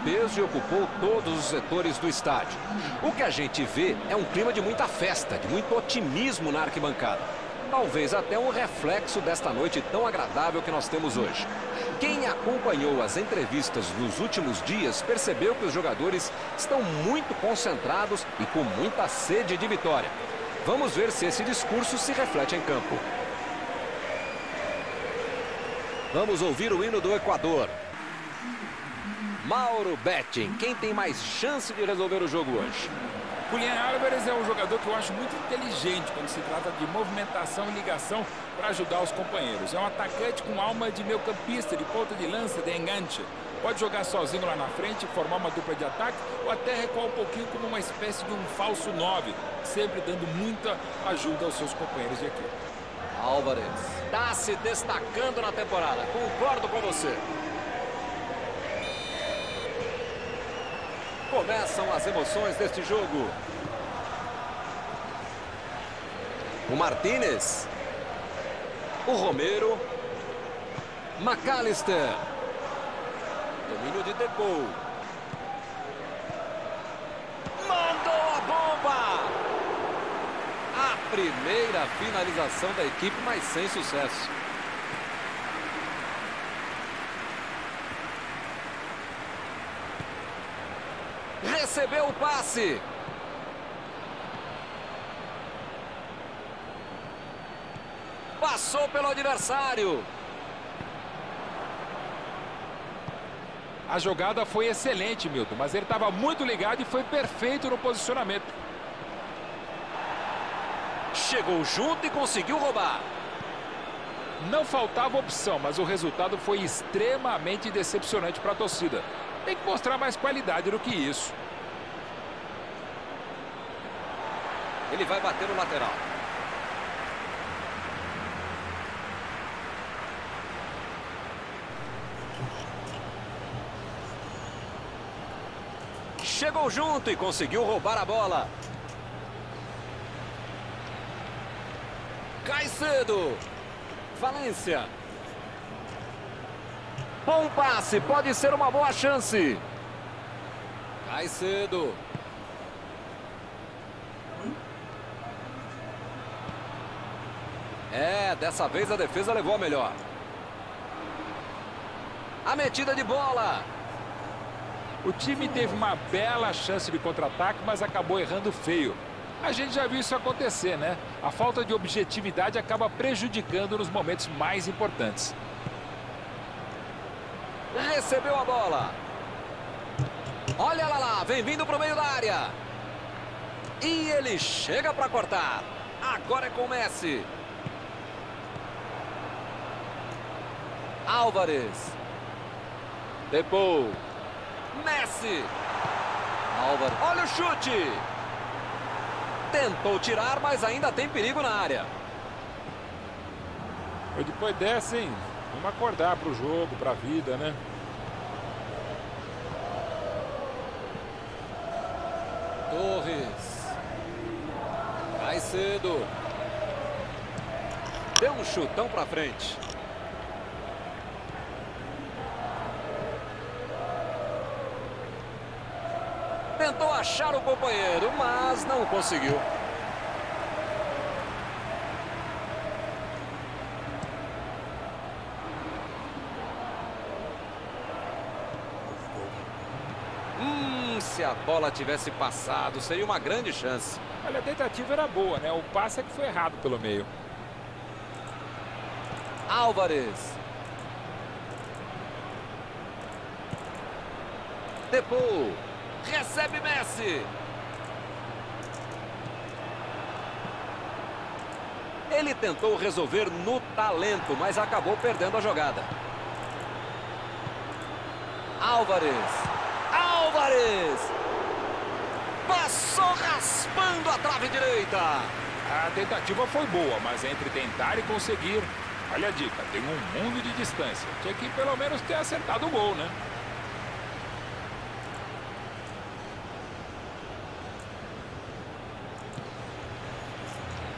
peso e ocupou todos os setores do estádio. O que a gente vê é um clima de muita festa, de muito otimismo na arquibancada. Talvez até um reflexo desta noite tão agradável que nós temos hoje. Quem acompanhou as entrevistas nos últimos dias percebeu que os jogadores estão muito concentrados e com muita sede de vitória. Vamos ver se esse discurso se reflete em campo. Vamos ouvir o hino do Equador. Mauro Betting, quem tem mais chance de resolver o jogo hoje? Julián Álvarez é um jogador que eu acho muito inteligente quando se trata de movimentação e ligação para ajudar os companheiros. É um atacante com alma de meio-campista, de ponta de lança, de enganche. Pode jogar sozinho lá na frente, formar uma dupla de ataque ou até recuar um pouquinho como uma espécie de um falso 9, sempre dando muita ajuda aos seus companheiros de equipe. Álvarez está se destacando na temporada, concordo com você. Começam as emoções deste jogo. O Martínez. O Romero. McAllister. Domínio de Depou. Mandou a bomba! A primeira finalização da equipe, mas sem sucesso. Recebeu o passe. Passou pelo adversário. A jogada foi excelente, Milton, mas ele estava muito ligado e foi perfeito no posicionamento. Chegou junto e conseguiu roubar. Não faltava opção, mas o resultado foi extremamente decepcionante para a torcida. Tem que mostrar mais qualidade do que isso. Ele vai bater no lateral. Chegou junto e conseguiu roubar a bola. Caicedo. Valência. Bom passe, pode ser uma boa chance. Caicedo. Dessa vez a defesa levou a melhor. A metida de bola. O time teve uma bela chance de contra-ataque, mas acabou errando feio. A gente já viu isso acontecer, né? A falta de objetividade acaba prejudicando nos momentos mais importantes. Recebeu a bola. Olha lá, vem vindo para o meio da área. E ele chega para cortar. Agora é com o Messi. Álvarez. Depou. Messi. Álvarez. Olha o chute. Tentou tirar, mas ainda tem perigo na área. Depois dessa, hein? Vamos acordar para o jogo, para a vida, né? Torres. Caicedo. Deu um chutão para frente. Tentou achar o companheiro, mas não conseguiu. Se a bola tivesse passado, seria uma grande chance. Olha, a tentativa era boa, né? O passe é que foi errado pelo meio. Álvarez. Depou. Recebe Messi. Ele tentou resolver no talento, mas acabou perdendo a jogada. Álvarez. Álvarez. Passou raspando a trave direita. A tentativa foi boa, mas entre tentar e conseguir... Olha a dica, tem um mundo de distância. Tinha que pelo menos ter acertado o gol, né?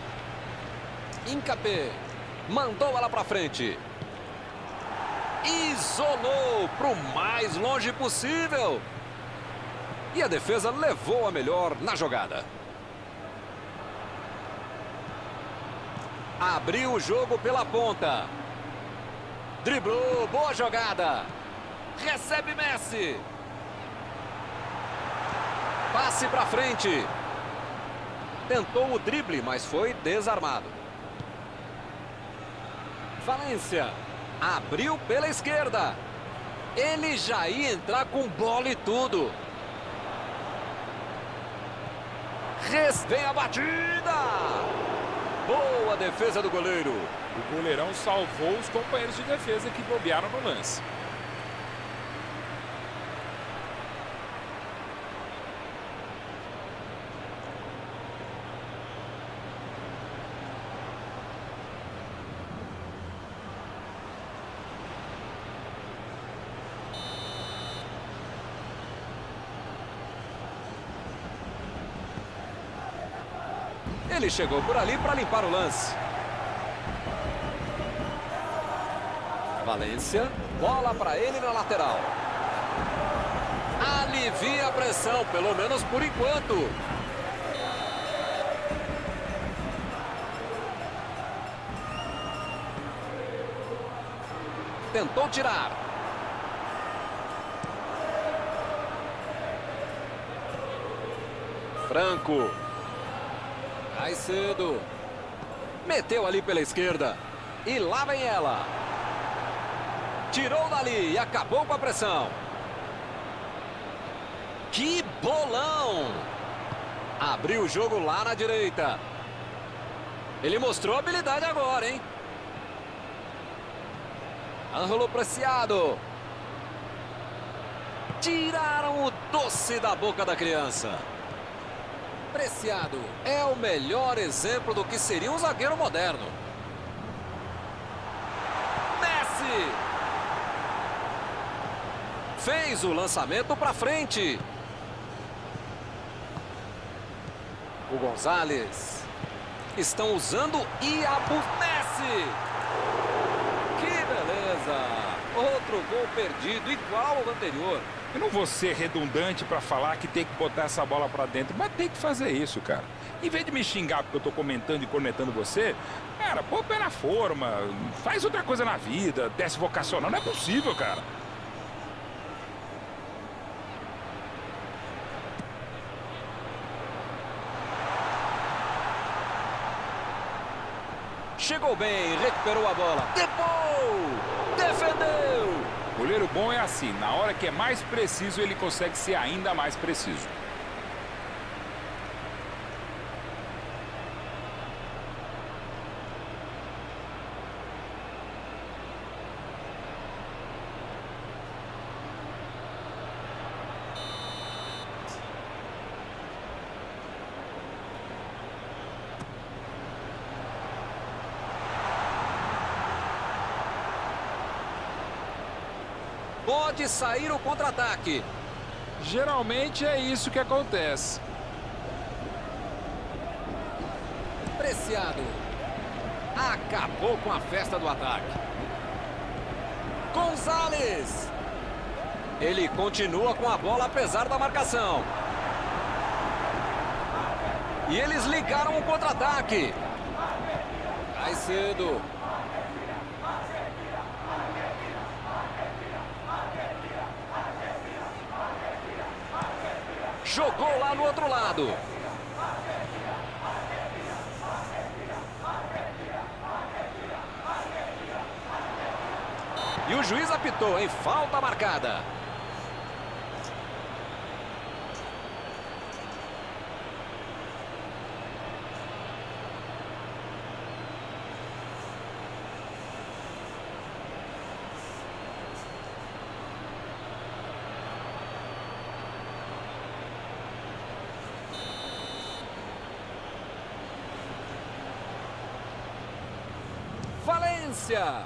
Incapé. Mandou ela pra frente. Isolou para o mais longe possível. E a defesa levou a melhor na jogada. Abriu o jogo pela ponta. Driblou, boa jogada. Recebe Messi. Passe para frente. Tentou o drible, mas foi desarmado. Valência. Abriu pela esquerda. Ele já ia entrar com bola e tudo. Vem a batida. Boa defesa do goleiro. O goleirão salvou os companheiros de defesa que bobearam no lance. Ele chegou por ali para limpar o lance. Valência, bola para ele na lateral. Alivia a pressão, pelo menos por enquanto. Tentou tirar. Franco. Cai cedo. Meteu ali pela esquerda. E lá vem ela. Tirou dali e acabou com a pressão. Que bolão! Abriu o jogo lá na direita. Ele mostrou habilidade agora, hein? Ângelo Preciado. Tiraram o doce da boca da criança. Preciado é o melhor exemplo do que seria um zagueiro moderno. Messi! Fez o lançamento para frente. O Gonzalez. Estão usando Iabu Messi. Que beleza! Outro gol perdido, igual ao anterior. Eu não vou ser redundante para falar que tem que botar essa bola para dentro, mas tem que fazer isso, cara. Em vez de me xingar porque eu tô comentando e cornetando você, cara, pô o pé na forma, faz outra coisa na vida, teste vocacional, não é possível, cara. Chegou bem, recuperou a bola. Defendeu! Goleiro bom é assim, na hora que é mais preciso, ele consegue ser ainda mais preciso. Pode sair o contra-ataque. Geralmente é isso que acontece. Preciado. Acabou com a festa do ataque. Gonzalez. Ele continua com a bola apesar da marcação. E eles ligaram o contra-ataque. Cai cedo. Jogou lá no outro lado. E o juiz apitou em falta marcada. Valência.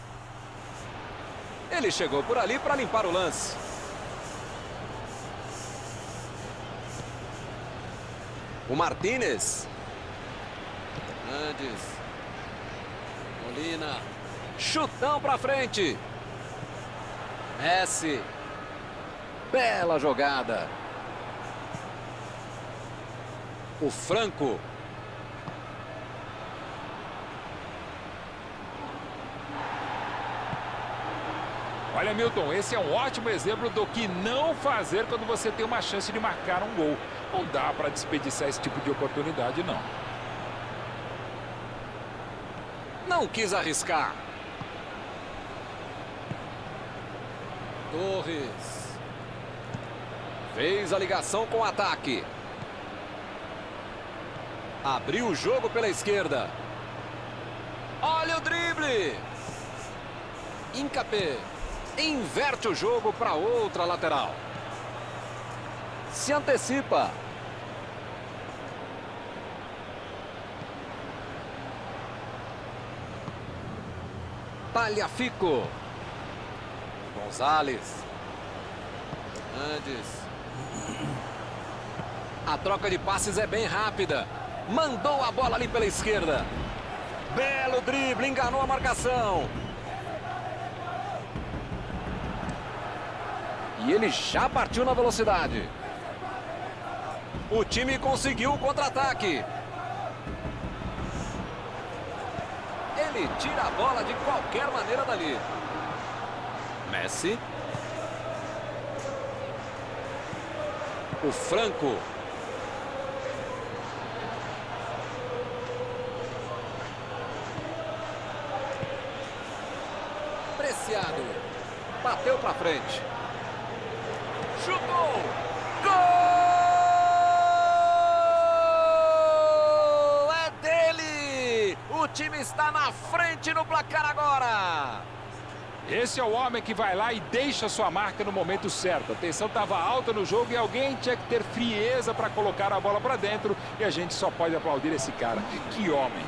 Ele chegou por ali para limpar o lance. O Martínez. Hernandes. Molina. Chutão para frente. Messi. Bela jogada. O Franco. Olha, Milton, esse é um ótimo exemplo do que não fazer quando você tem uma chance de marcar um gol. Não dá para desperdiçar esse tipo de oportunidade, não. Não quis arriscar. Torres. Fez a ligação com o ataque. Abriu o jogo pela esquerda. Olha o drible. Incapé. Inverte o jogo para outra lateral. Se antecipa. Tagliafico. Gonzalez. Fernandes. A troca de passes é bem rápida. Mandou a bola ali pela esquerda. Belo drible, enganou a marcação. E ele já partiu na velocidade. O time conseguiu o contra-ataque. Ele tira a bola de qualquer maneira dali. Messi. O Franco. Preciado. Bateu para frente. Chutou! Gol! É dele! O time está na frente no placar agora! Esse é o homem que vai lá e deixa sua marca no momento certo. A tensão estava alta no jogo e alguém tinha que ter frieza para colocar a bola para dentro. E a gente só pode aplaudir esse cara. Que homem!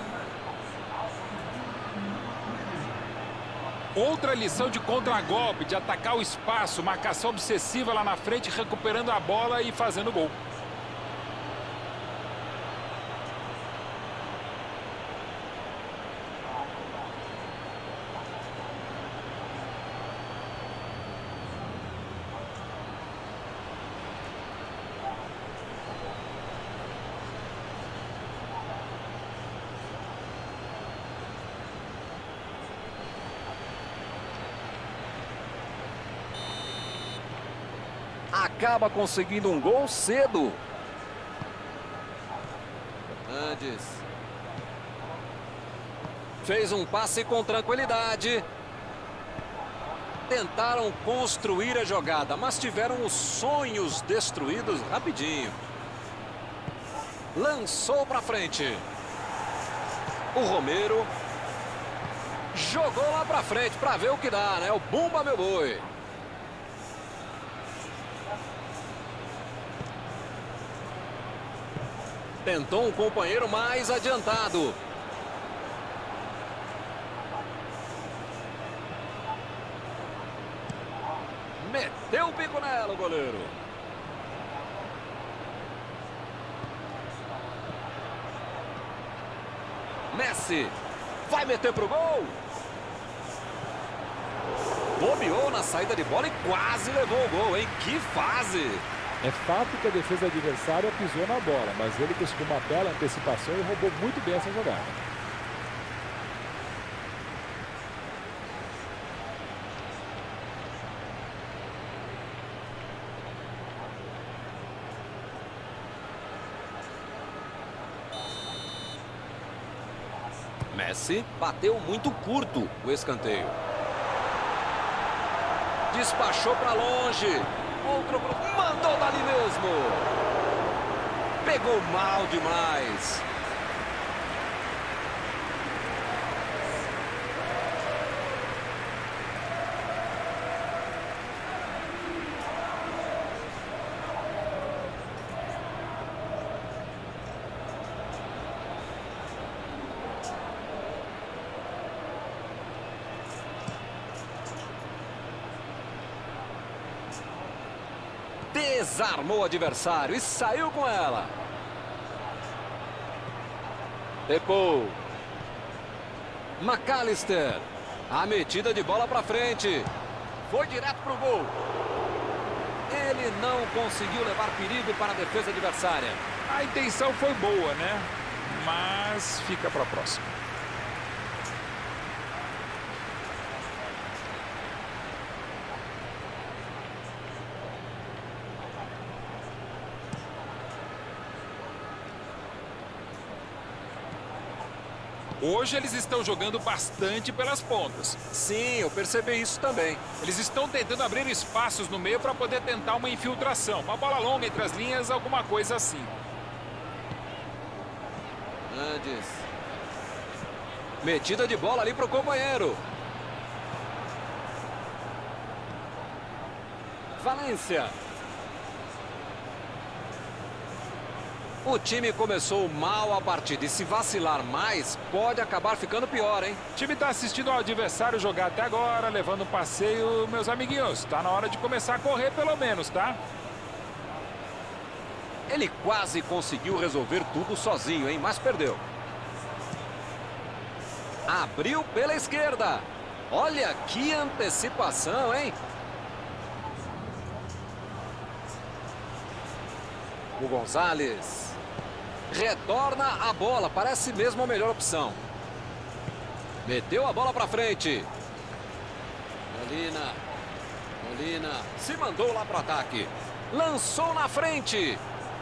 Outra lição de contragolpe, de atacar o espaço, marcação obsessiva lá na frente, recuperando a bola e fazendo gol. Acaba conseguindo um gol cedo. Fernandes. Fez um passe com tranquilidade. Tentaram construir a jogada, mas tiveram os sonhos destruídos rapidinho. Lançou para frente. O Romero. Jogou lá para frente para ver o que dá, né? O Bumba, meu boi. Tentou um companheiro mais adiantado. Meteu o bico nela o goleiro. Messi. Vai meter pro gol. Bobeou na saída de bola e quase levou o gol, hein? Que fase! É fato que a defesa adversária pisou na bola, mas ele conseguiu uma bela antecipação e roubou muito bem essa jogada. Messi bateu muito curto o escanteio. Despachou para longe. Outro mandou dali mesmo. Pegou mal demais. Desarmou o adversário e saiu com ela. Depou. McAllister. A metida de bola para frente. Foi direto para o gol. Ele não conseguiu levar perigo para a defesa adversária. A intenção foi boa, né? Mas fica para a próxima. Hoje eles estão jogando bastante pelas pontas. Sim, eu percebi isso também. Eles estão tentando abrir espaços no meio para poder tentar uma infiltração. Uma bola longa entre as linhas, alguma coisa assim. Andes. Metida de bola ali para o companheiro. Valência. O time começou mal a partida e se vacilar mais, pode acabar ficando pior, hein? O time está assistindo ao adversário jogar até agora, levando um passeio, meus amiguinhos. Está na hora de começar a correr pelo menos, tá? Ele quase conseguiu resolver tudo sozinho, hein? Mas perdeu. Abriu pela esquerda. Olha que antecipação, hein? O Gonzalez retorna a bola, parece mesmo a melhor opção. Meteu a bola para frente. Molina se mandou lá para o ataque. Lançou na frente.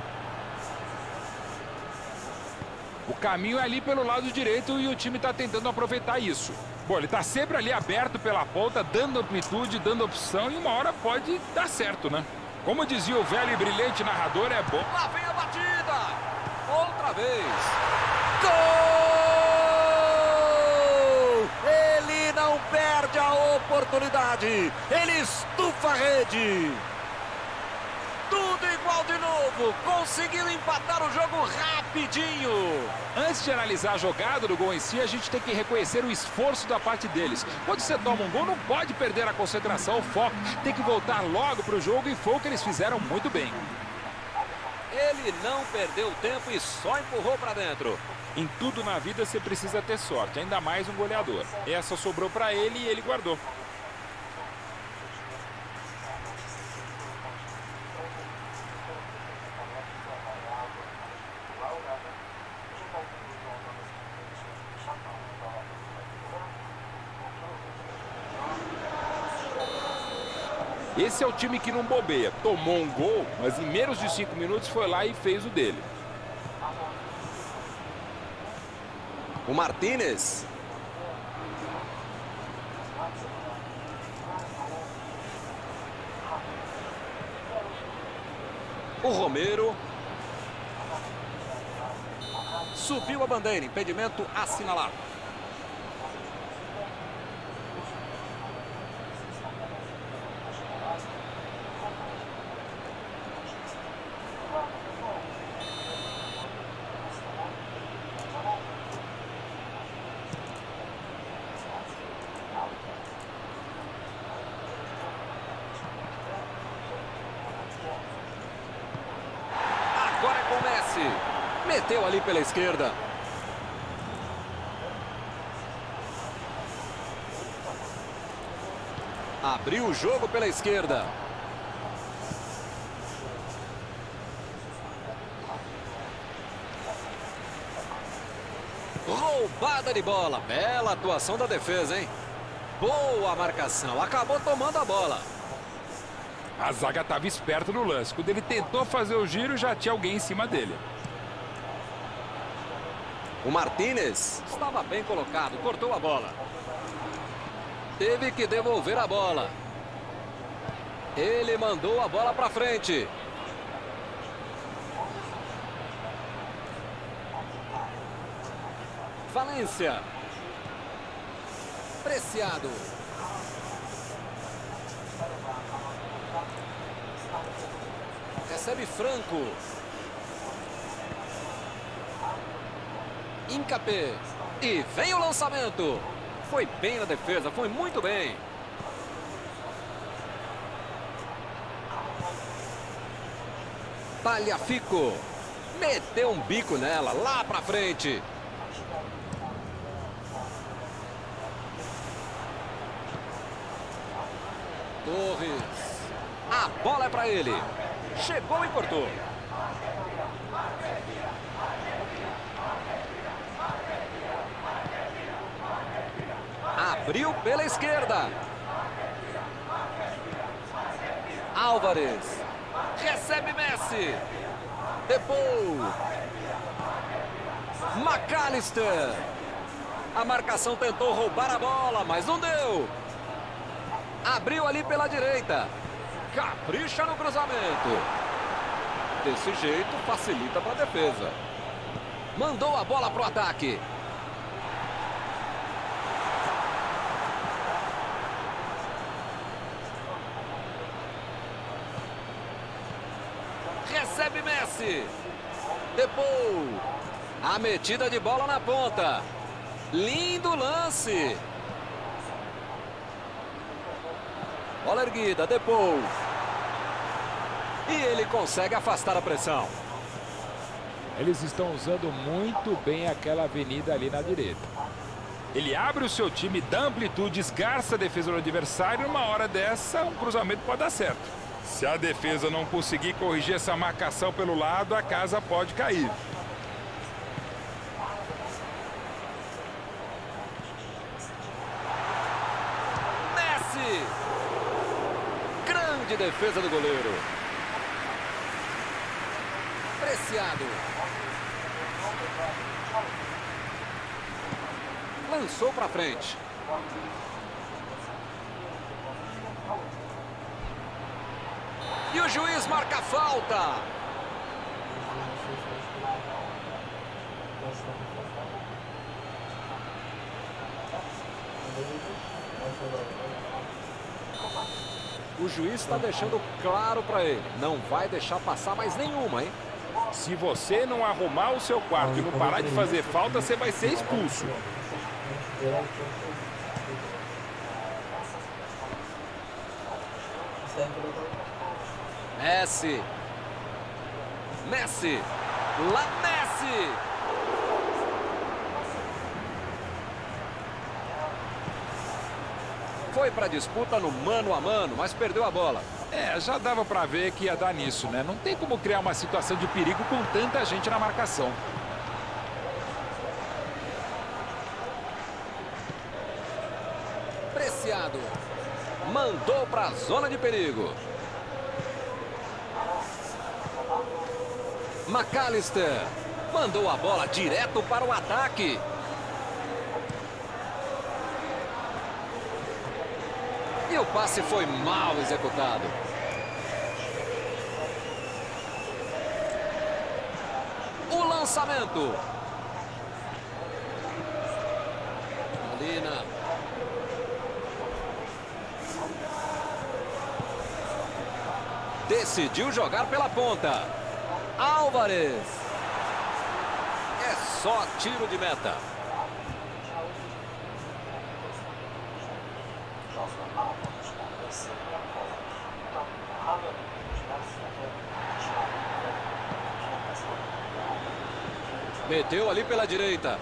O caminho é ali pelo lado direito e o time está tentando aproveitar isso. Bom, ele está sempre ali aberto pela ponta, dando amplitude, dando opção e uma hora pode dar certo, né? Como dizia o velho e brilhante narrador, é bom. Lá vem a batida. Outra vez. Gol! Ele não perde a oportunidade. Ele estufa a rede. Tudo igual de novo. Conseguiu empatar o jogo rapidinho. Antes de analisar a jogada do gol em si, a gente tem que reconhecer o esforço da parte deles. Quando você toma um gol, não pode perder a concentração, o foco. Tem que voltar logo para o jogo e foi o que eles fizeram muito bem. Ele não perdeu tempo e só empurrou para dentro. Em tudo na vida você precisa ter sorte, ainda mais um goleador. Essa sobrou para ele e ele guardou. Esse é o time que não bobeia. Tomou um gol, mas em menos de 5 minutos foi lá e fez o dele. O Martínez. O Romero. Subiu a bandeira, impedimento assinalado. Agora é com o Messi. Meteu ali pela esquerda. Abriu o jogo pela esquerda. Roubada de bola. Bela atuação da defesa, hein? Boa marcação. Acabou tomando a bola. A zaga estava esperta no lance. Quando ele tentou fazer o giro, já tinha alguém em cima dele. O Martínez estava bem colocado, cortou a bola. Teve que devolver a bola. Ele mandou a bola para frente. Valência. Preciado. Recebe Franco. Incapé. E vem o lançamento. Foi bem na defesa, foi muito bem. Tagliafico. Meteu um bico nela, lá pra frente. Torres. A bola é para ele. Chegou e cortou. Abriu pela esquerda. Álvares. Recebe Messi. Depou. McAllister. A marcação tentou roubar a bola, mas não deu. Abriu ali pela direita. Capricha no cruzamento. Desse jeito, facilita para a defesa. Mandou a bola para o ataque. Recebe Messi. Depou. A metida de bola na ponta. Lindo lance. Bola erguida, Depou. E ele consegue afastar a pressão. Eles estão usando muito bem aquela avenida ali na direita. Ele abre o seu time, dá amplitude, esgarça a defesa do adversário. Numa hora dessa, um cruzamento pode dar certo. Se a defesa não conseguir corrigir essa marcação pelo lado, a casa pode cair. Messi! Grande defesa do goleiro. Preciado. Lançou para frente. E o juiz marca a falta. O juiz está deixando claro para ele. Não vai deixar passar mais nenhuma, hein? Se você não arrumar o seu quarto e não parar de fazer falta, você vai ser expulso. Messi. Messi. Lá Messi. Foi para a disputa no mano a mano, mas perdeu a bola. Já dava para ver que ia dar nisso, né? Não tem como criar uma situação de perigo com tanta gente na marcação. Preciado. Mandou para a zona de perigo. McAllister. Mandou a bola direto para o ataque. E o passe foi mal executado. O lançamento. Molina. Decidiu jogar pela ponta. Álvares. É só tiro de meta. Meteu ali pela direita.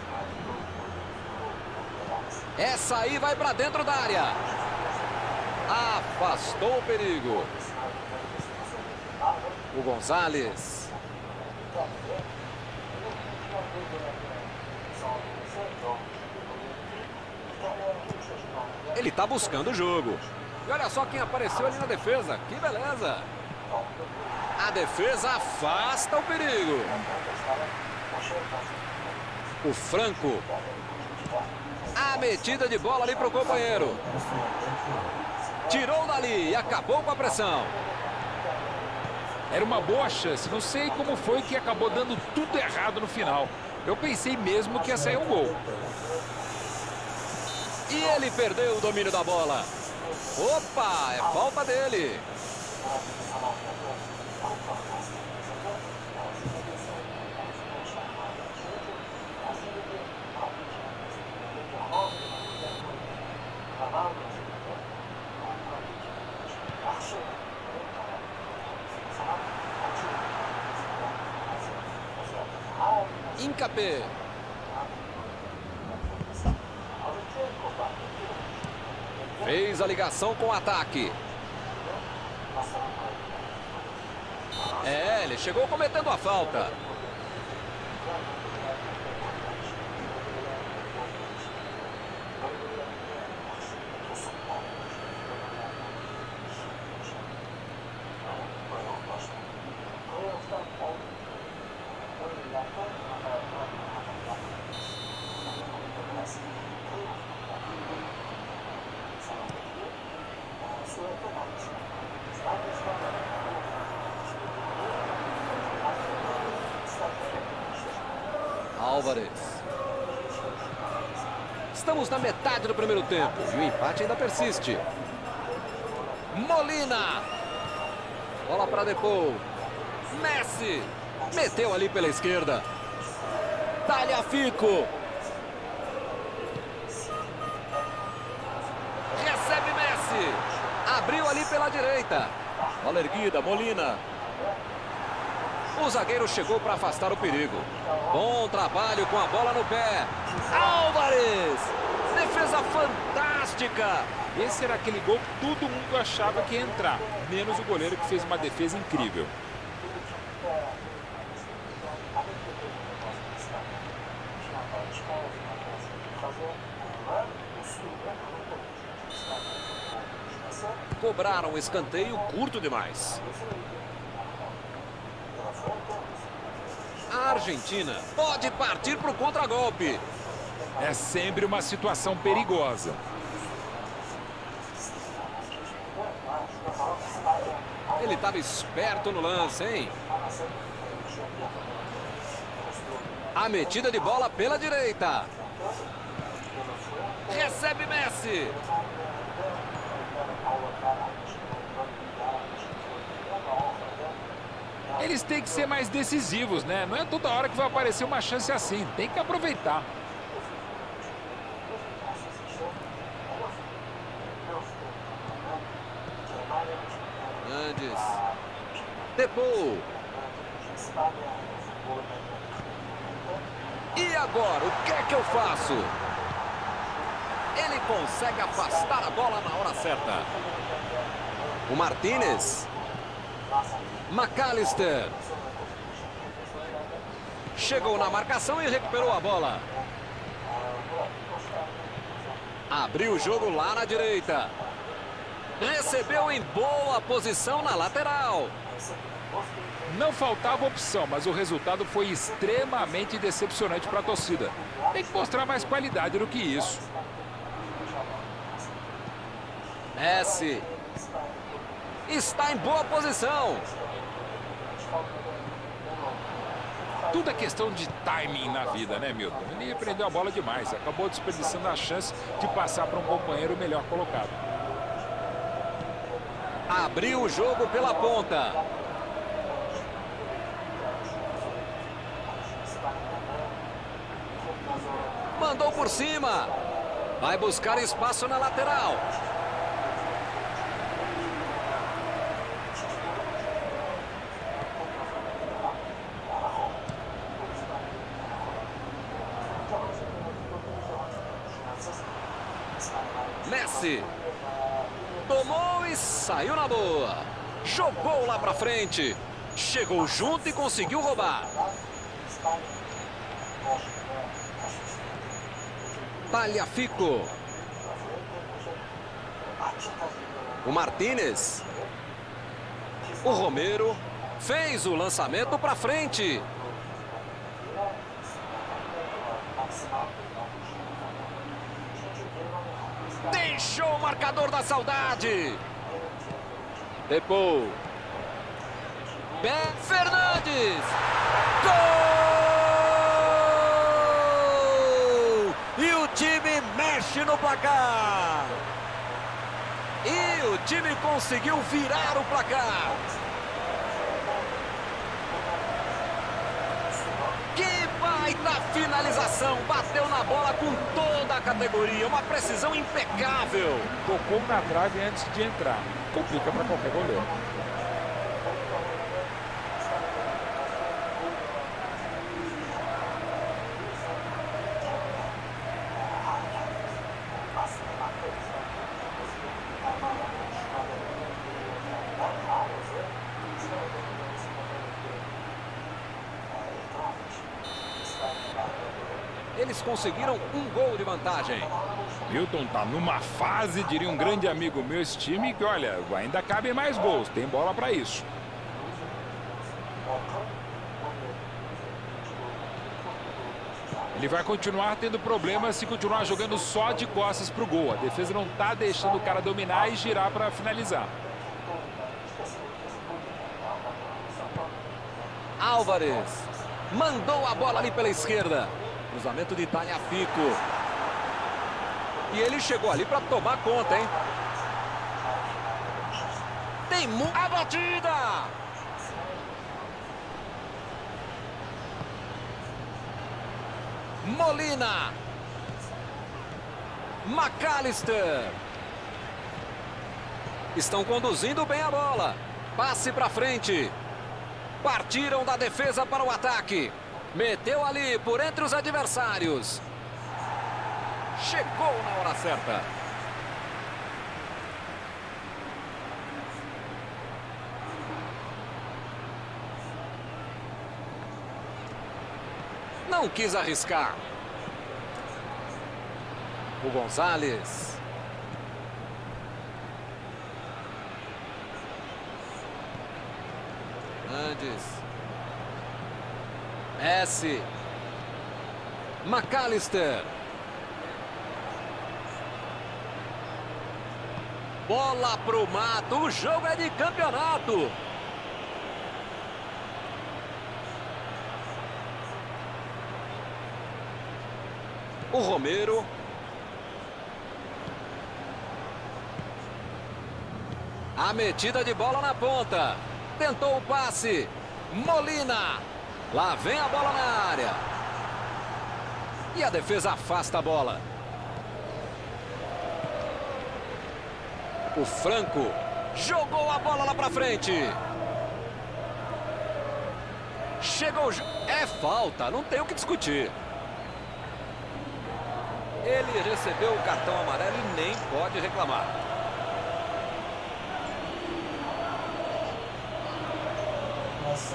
Essa aí vai para dentro da área. Afastou o perigo. O Gonzalez. Ele está buscando o jogo. E olha só quem apareceu ali na defesa. Que beleza. A defesa afasta o perigo. O Franco. A metida de bola ali para o companheiro. Tirou dali e acabou com a pressão. Era uma boa chance. Não sei como foi que acabou dando tudo errado no final. Eu pensei mesmo que ia sair um gol. E ele perdeu o domínio da bola. Opa, é falta dele. Incapé. Fez a ligação com o ataque. Ele chegou cometendo a falta. Álvares. Estamos na metade do primeiro tempo e o empate ainda persiste. Molina. Bola para Depou. Messi. Meteu ali pela esquerda. Tagliafico. Recebe Messi. Abriu ali pela direita. Bola erguida, Molina. O zagueiro chegou para afastar o perigo. Bom trabalho com a bola no pé. Álvares! Defesa fantástica! Esse era aquele gol que todo mundo achava que ia entrar, menos o goleiro que fez uma defesa incrível. Cobraram o escanteio curto demais. A Argentina pode partir para o contragolpe. É sempre uma situação perigosa. Ele estava esperto no lance, hein? A metida de bola pela direita. Recebe Messi. Eles têm que ser mais decisivos, né? Não é toda hora que vai aparecer uma chance assim. Tem que aproveitar. Hernandes. Depou. E agora, o que é que eu faço? Ele consegue afastar a bola na hora certa. O Martínez. McAllister. Chegou na marcação e recuperou a bola. Abriu o jogo lá na direita. Recebeu em boa posição na lateral. Não faltava opção, mas o resultado foi extremamente decepcionante para a torcida. Tem que mostrar mais qualidade do que isso. Messi. Está em boa posição. Tudo é questão de timing na vida, né, Milton? Ele prendeu a bola demais. Acabou desperdiçando a chance de passar para um companheiro melhor colocado. Abriu o jogo pela ponta. Mandou por cima. Vai buscar espaço na lateral. Messi. Tomou e saiu na boa. Jogou lá pra frente. Chegou junto e conseguiu roubar. Tagliafico. O Martínez. O Romero fez o lançamento pra frente. Deixou o marcador da saudade. Depou. Fernandes. Gol! E o time mexe no placar. E o time conseguiu virar o placar. Que baita finalização. Bateu na bola com toda a categoria. Uma precisão impecável. Tocou na trave antes de entrar. Complica para qualquer goleiro. Eles conseguiram um gol de vantagem. Milton tá numa fase, diria um grande amigo meu, esse time, que olha, ainda cabem mais gols, tem bola para isso. Ele vai continuar tendo problemas se continuar jogando só de costas para o gol. A defesa não tá deixando o cara dominar e girar para finalizar. Álvares mandou a bola ali pela esquerda. Cruzamento de Tagliafico. E ele chegou ali para tomar conta, hein? Tem a batida! Molina. McAllister. Estão conduzindo bem a bola. Passe para frente. Partiram da defesa para o ataque. Meteu ali por entre os adversários. Chegou na hora certa. Não quis arriscar. O Gonzalez. Andes. Messi. McAllister. Bola pro mato. O jogo é de campeonato. O Romero. A metida de bola na ponta. Tentou o passe. Molina. Lá vem a bola na área. E a defesa afasta a bola. O Franco jogou a bola lá pra frente. Chegou. É falta, não tem o que discutir. Ele recebeu o cartão amarelo e nem pode reclamar. Nossa,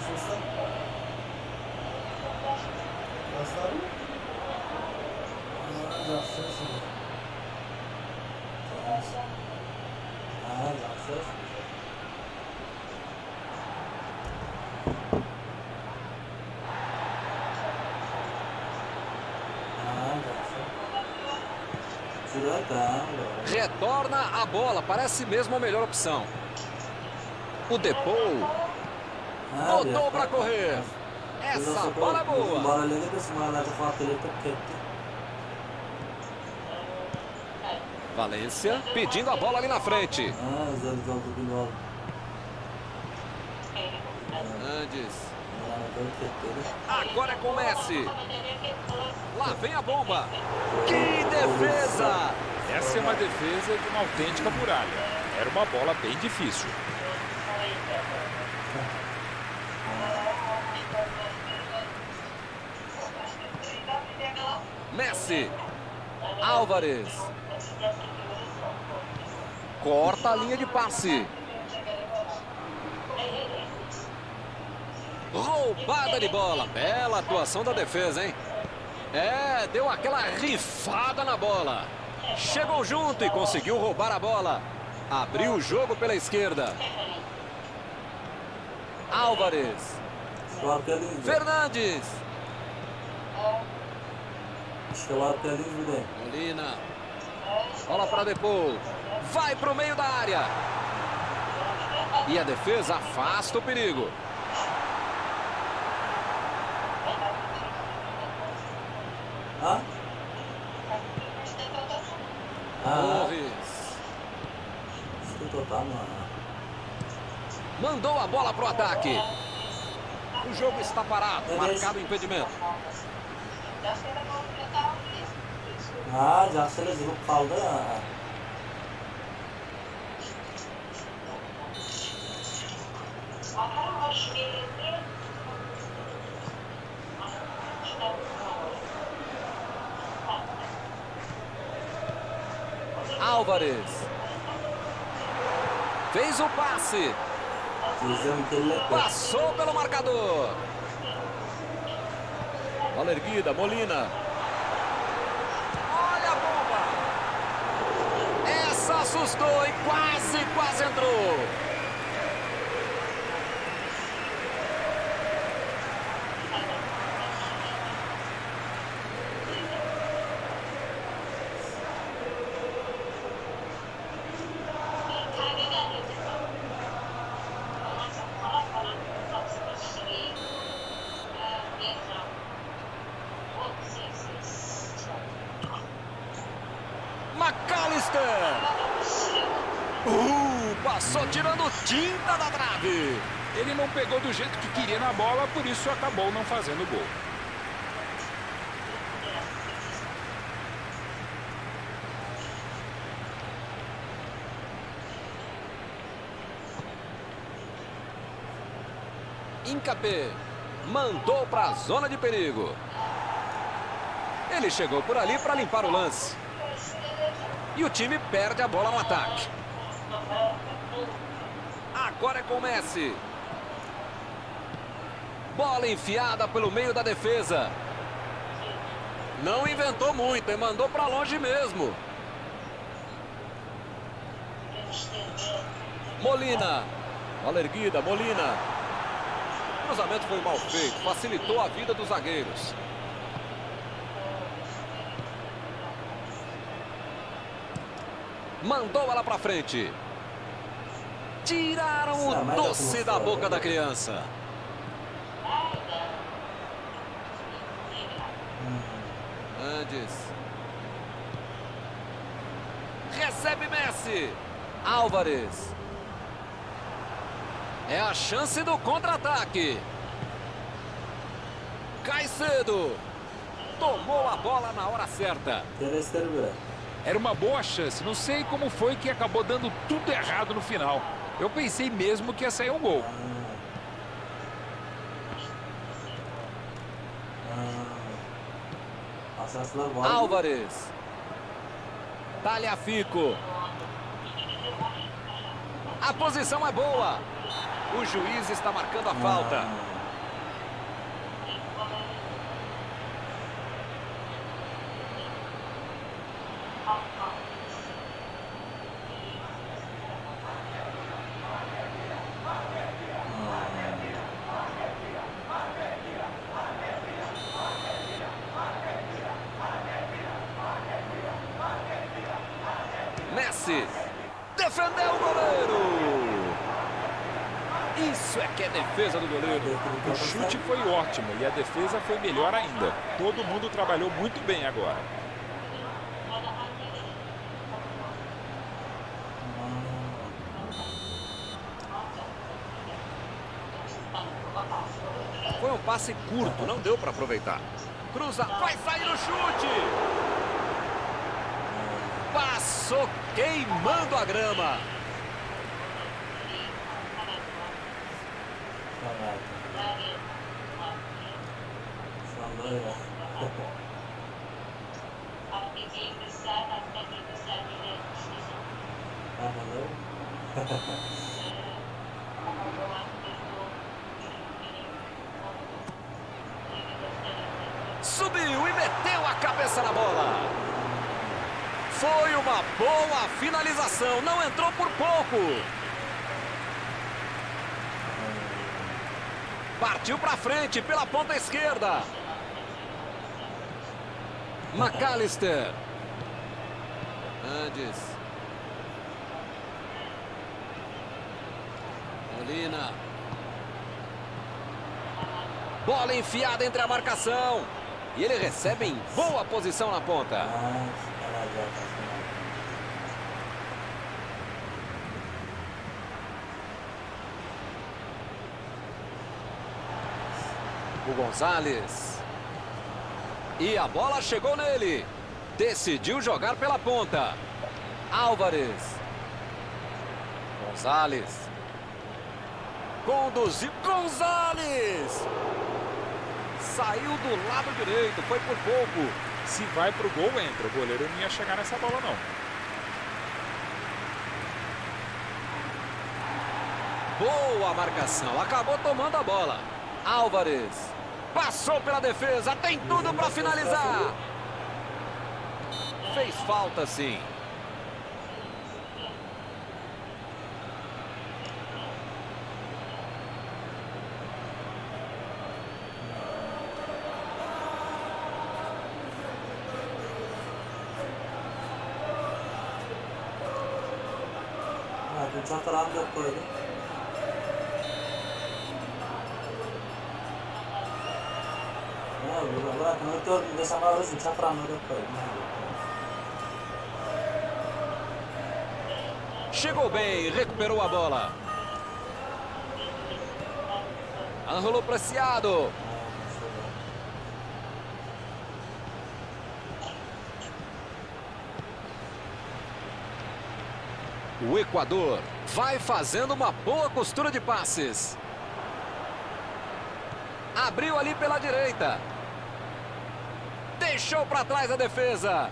retorna a bola, parece mesmo a melhor opção. O Depou voltou para correr. Essa bola é boa. Valência pedindo a bola ali na frente. Andes. Agora é com o Messi. Lá vem a bomba. Que defesa! Essa é uma defesa de uma autêntica muralha. Era uma bola bem difícil. Messi. Álvares. Corta a linha de passe. Roubada de bola. Bela atuação da defesa, hein? É, deu aquela rifada na bola. Chegou junto e conseguiu roubar a bola. Abriu o jogo pela esquerda. Álvares. Fernandes. Molina. Bola para Depou. Vai para o meio da área. E a defesa afasta o perigo. Torres. Mandou a bola pro ataque. O jogo está parado. Marcado o impedimento. Álvares. Fez o passe. Passou pelo marcador. Bola erguida, Molina. assustou e quase entrou. McAllister! Passou tirando tinta da trave. Ele não pegou do jeito que queria na bola, por isso acabou não fazendo gol. Incapé mandou para a zona de perigo. Ele chegou por ali para limpar o lance. E o time perde a bola no ataque. Agora é com o Messi. Bola enfiada pelo meio da defesa. Não inventou muito e mandou para longe mesmo. Molina. Bola erguida, Molina. O cruzamento foi mal feito, facilitou a vida dos zagueiros. Mandou ela para frente. Tiraram o doce da boca da criança. Andes. Recebe Messi. Álvares. É a chance do contra-ataque. Caicedo. Tomou a bola na hora certa. Era uma boa chance. Não sei como foi que acabou dando tudo errado no final. Eu pensei mesmo que ia sair um gol. Álvares. Talhafico. A posição é boa. O juiz está marcando a falta. Messi defendeu o goleiro. Isso é que é defesa do goleiro. O chute foi ótimo e a defesa foi melhor ainda. Todo mundo trabalhou muito bem agora. Foi um passe curto, não deu para aproveitar. Cruza, vai sair no chute. Passou queimando a grama. Subiu e meteu a cabeça na bola. Foi uma boa finalização, não entrou por pouco. Partiu para frente pela ponta esquerda. McAllister. Andes. Molina. Bola enfiada entre a marcação. E ele recebe em boa posição na ponta. O Gonzalez. E a bola chegou nele. Decidiu jogar pela ponta. Álvares. Gonzalez. Conduziu. Gonzalez. Saiu do lado direito. Foi por pouco. Se vai pro gol, entra. O goleiro não ia chegar nessa bola, não. Boa marcação. Acabou tomando a bola. Álvares. Passou pela defesa. Tem tudo para finalizar. Fez falta, sim. çatıran yok koydu. Bırak nötr desem arasın çatıran yok koydu. Chegou bem, recuperou a bola. Anrolou Preciado. O Equador vai fazendo uma boa costura de passes. Abriu ali pela direita. Deixou para trás a defesa.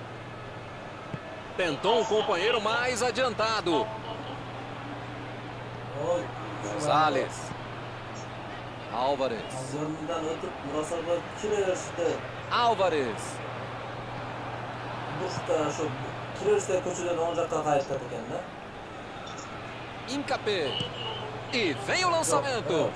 Tentou um companheiro mais adiantado. Gonzalez. Álvares. Álvares. Incapé. E vem o lançamento.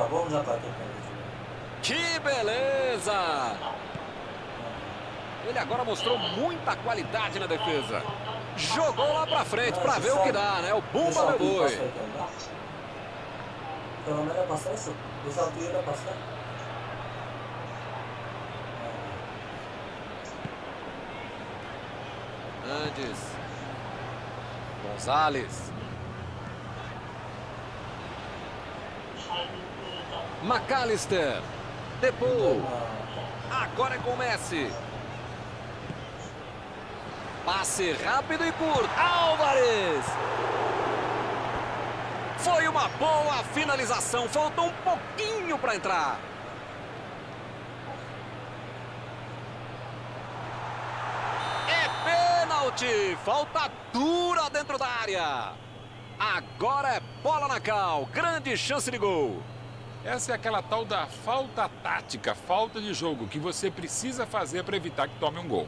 Que beleza! Ele agora mostrou muita qualidade na defesa. Jogou lá pra frente pra ver o que dá, né? O Bumba meu boi. Andes. Gonzalez. McAllister. Depou. Agora é com o Messi. Passe rápido e curto. Álvares. Foi uma boa finalização. Faltou um pouquinho para entrar. É pênalti. Falta dura dentro da área. Agora é bola na cal. Grande chance de gol. Essa é aquela tal da falta tática, falta de jogo, que você precisa fazer para evitar que tome um gol.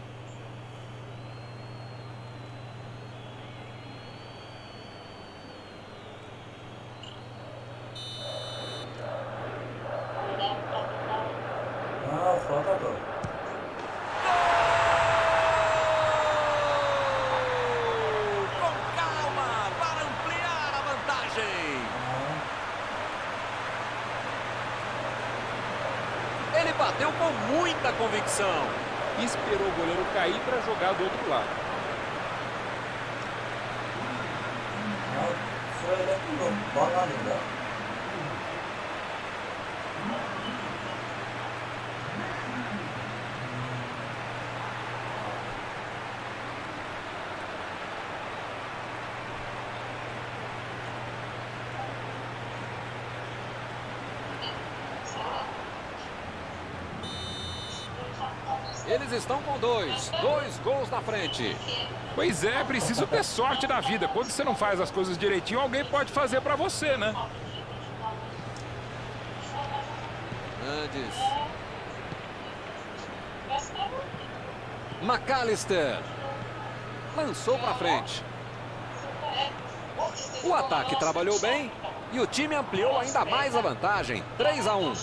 Ele bateu com muita convicção. Esperou o goleiro cair para jogar do outro lado. Eles estão com dois gols na frente. Pois é, preciso ter sorte na vida. Quando você não faz as coisas direitinho, alguém pode fazer pra você, né? Andes. McAllister. Lançou pra frente. O ataque trabalhou bem e o time ampliou ainda mais a vantagem. 3-1.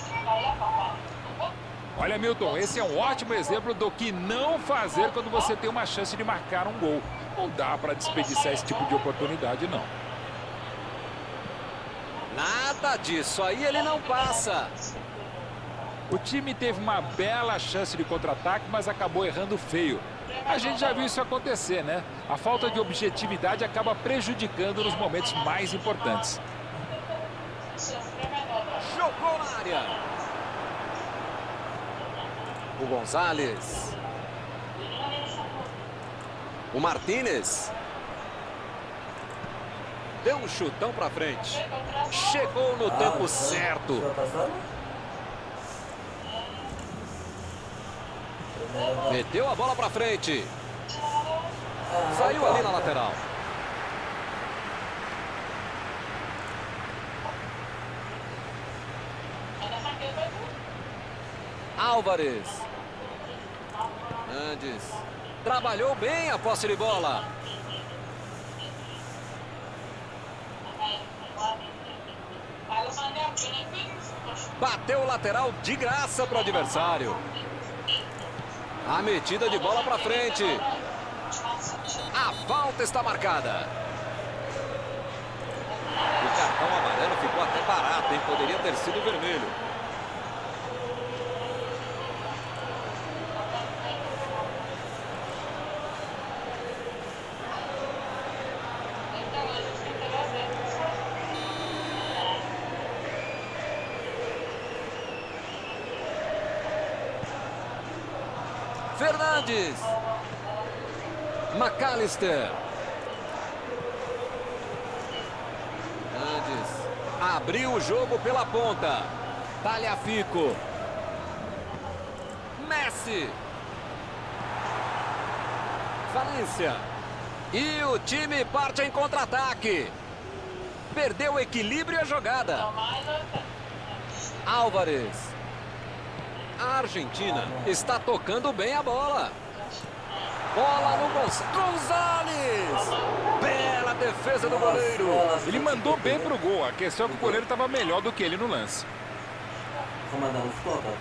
Olha, Milton, esse é um ótimo exemplo do que não fazer quando você tem uma chance de marcar um gol. Não dá para desperdiçar esse tipo de oportunidade, não. Nada disso, aí ele não passa. O time teve uma bela chance de contra-ataque, mas acabou errando feio. A gente já viu isso acontecer, né? A falta de objetividade acaba prejudicando nos momentos mais importantes. Jogou na área. O Gonzalez. O Martínez. Deu um chutão pra frente. Chegou no tempo certo. Meteu a bola pra frente. Saiu ali na lateral. Álvares. Andes. Trabalhou bem a posse de bola. Bateu o lateral de graça para o adversário. A metida de bola para frente. A falta está marcada. Ontem poderia ter sido vermelho. Fernandes. McAllister. Fernandes. Abriu o jogo pela ponta. Tagliafico. Messi. Valência. E o time parte em contra-ataque. Perdeu o equilíbrio e a jogada. Álvares. A Argentina está tocando bem a bola. Bola no Gonzalez. Bela defesa do goleiro. Ele mandou bem pro gol. A questão é que o goleiro estava melhor do que ele no lance. Comandando o total.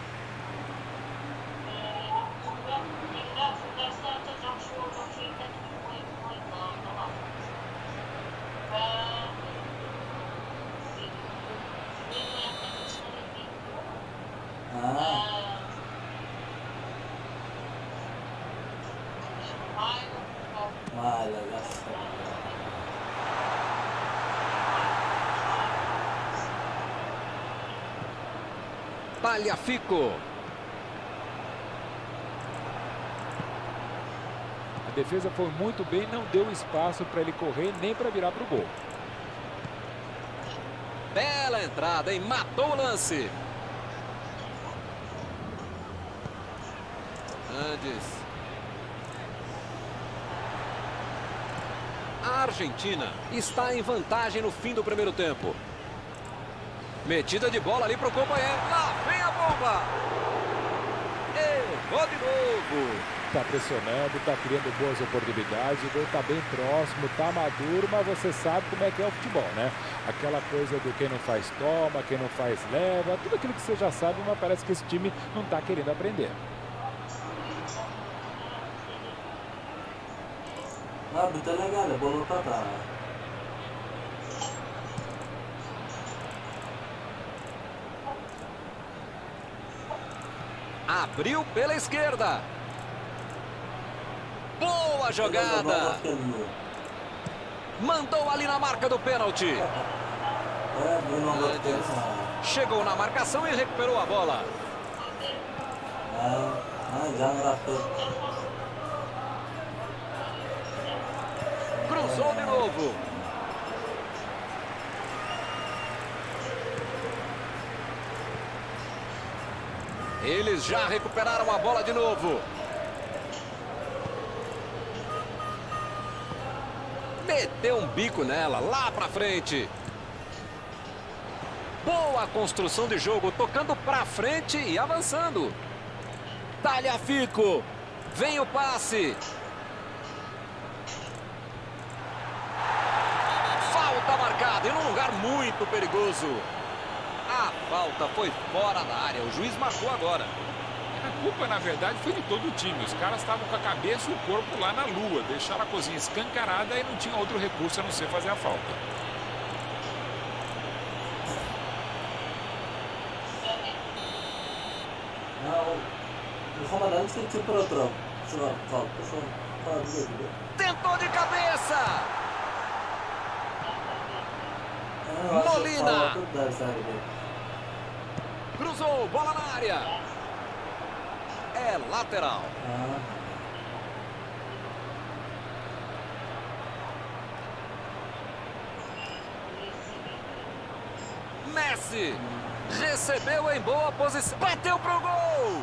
Tagliafico. A defesa foi muito bem, não deu espaço para ele correr nem para virar para o gol. Bela entrada, hein? Matou o lance. Andes. A Argentina está em vantagem no fim do primeiro tempo. Metida de bola ali para o companheiro. Lá vem a bomba. Errou de novo. Está pressionando, está criando boas oportunidades. O gol está bem próximo, está maduro, mas você sabe como é que é o futebol, né? Aquela coisa do quem não faz toma, quem não faz leva. Tudo aquilo que você já sabe, mas parece que esse time não está querendo aprender. Árbitro é legal, bola para trás. Abriu pela esquerda. Boa jogada. Mandou ali na marca do pênalti. Chegou na marcação e recuperou a bola. Cruzou de novo. Eles já recuperaram a bola de novo. Meteu um bico nela, lá pra frente. Boa construção de jogo, tocando pra frente e avançando. Tagliafico. Vem o passe. Falta marcada e num lugar muito perigoso. A falta foi fora da área. O juiz marcou agora. A culpa, na verdade, foi de todo o time. Os caras estavam com a cabeça e o corpo lá na lua. Deixaram a cozinha escancarada e não tinha outro recurso a não ser fazer a falta. O comandante tem que ir para outro. Tentou de cabeça. Molina. Cruzou, bola na área. É lateral. Messi. Recebeu em boa posição. Bateu pro gol.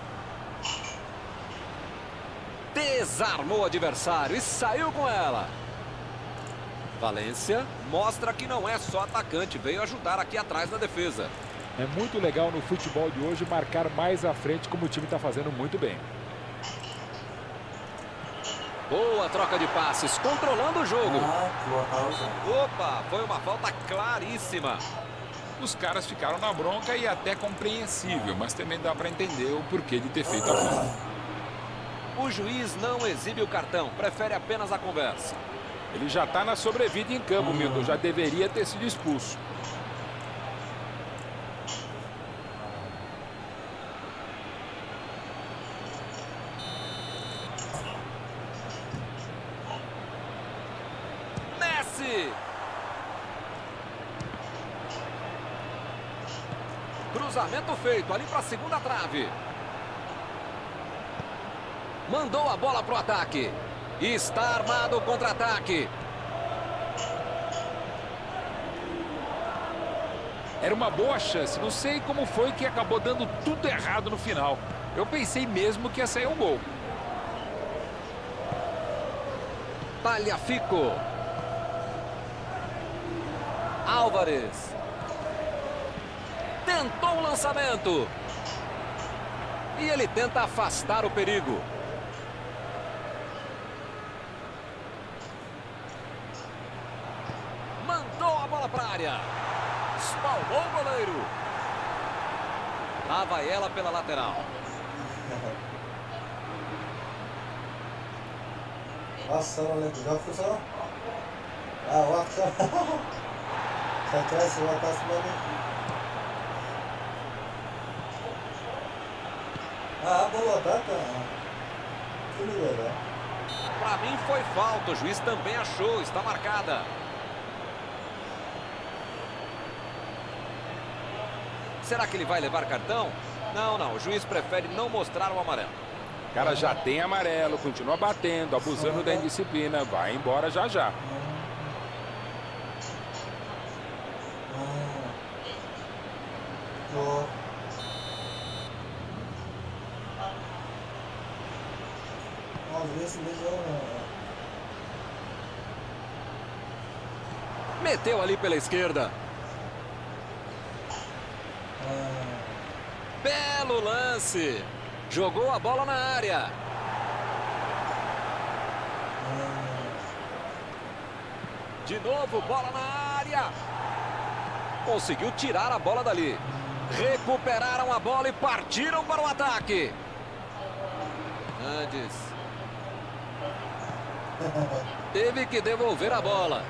Desarmou o adversário e saiu com ela. Valência mostra que não é só atacante. Veio ajudar aqui atrás na defesa. É muito legal no futebol de hoje marcar mais à frente, como o time está fazendo muito bem. Boa troca de passes, controlando o jogo. Opa, foi uma falta claríssima. Os caras ficaram na bronca e até compreensível, mas também dá para entender o porquê de ter feito a falta. O juiz não exibe o cartão, prefere apenas a conversa. Ele já está na sobrevida em campo, Milton, já deveria ter sido expulso. Cruzamento feito ali para a segunda trave. Mandou a bola para o ataque. Está armado o contra-ataque. Era uma boa chance. Não sei como foi que acabou dando tudo errado no final. Eu pensei mesmo que ia sair um gol. Tagliafico. Álvares. Tentou o lançamento. E ele tenta afastar o perigo. Mandou a bola para a área. Espalmou o goleiro. Lá vai ela pela lateral. Wassalam alaikum. Joga só. Wassalam. Atrás o ataque boa, tá? Que legal. Para mim foi falta. O juiz também achou. Está marcada. Será que ele vai levar cartão? Não, não. O juiz prefere não mostrar o amarelo. O cara já tem amarelo, continua batendo, abusando da indisciplina. Vai embora já já. Meteu ali pela esquerda. Belo lance. Jogou a bola na área. De novo, bola na área. Conseguiu tirar a bola dali. Recuperaram a bola e partiram para o ataque. Andes. Teve que devolver a bola.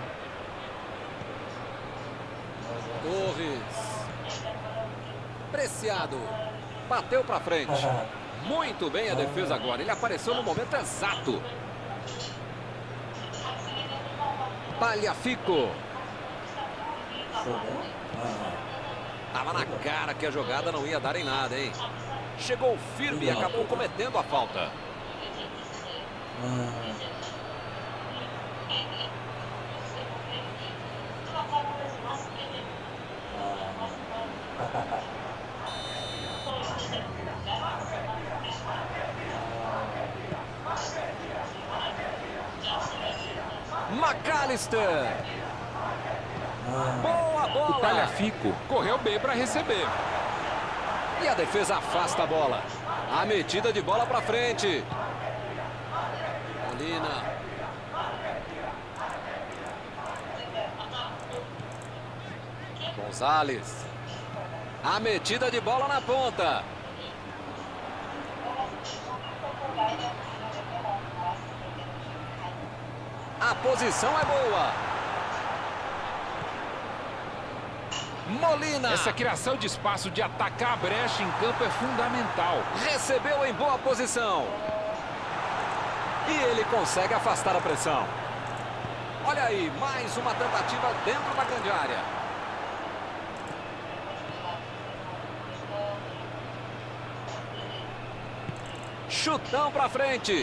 Torres. Preciado. Bateu para frente. Muito bem a defesa agora. Ele apareceu no momento exato. Tagliafico. Tava na cara que a jogada não ia dar em nada, hein? Chegou firme e acabou cometendo a falta. McAllister. Boa bola. O Tagliafico correu bem para receber. E a defesa afasta a bola. A metida de bola para frente. Molina. Gonzalez. A metida de bola na ponta. A posição é boa. Molina. Essa criação de espaço de atacar a brecha em campo é fundamental. Recebeu em boa posição. E ele consegue afastar a pressão. Olha aí, mais uma tentativa dentro da grande área. Chutão para frente.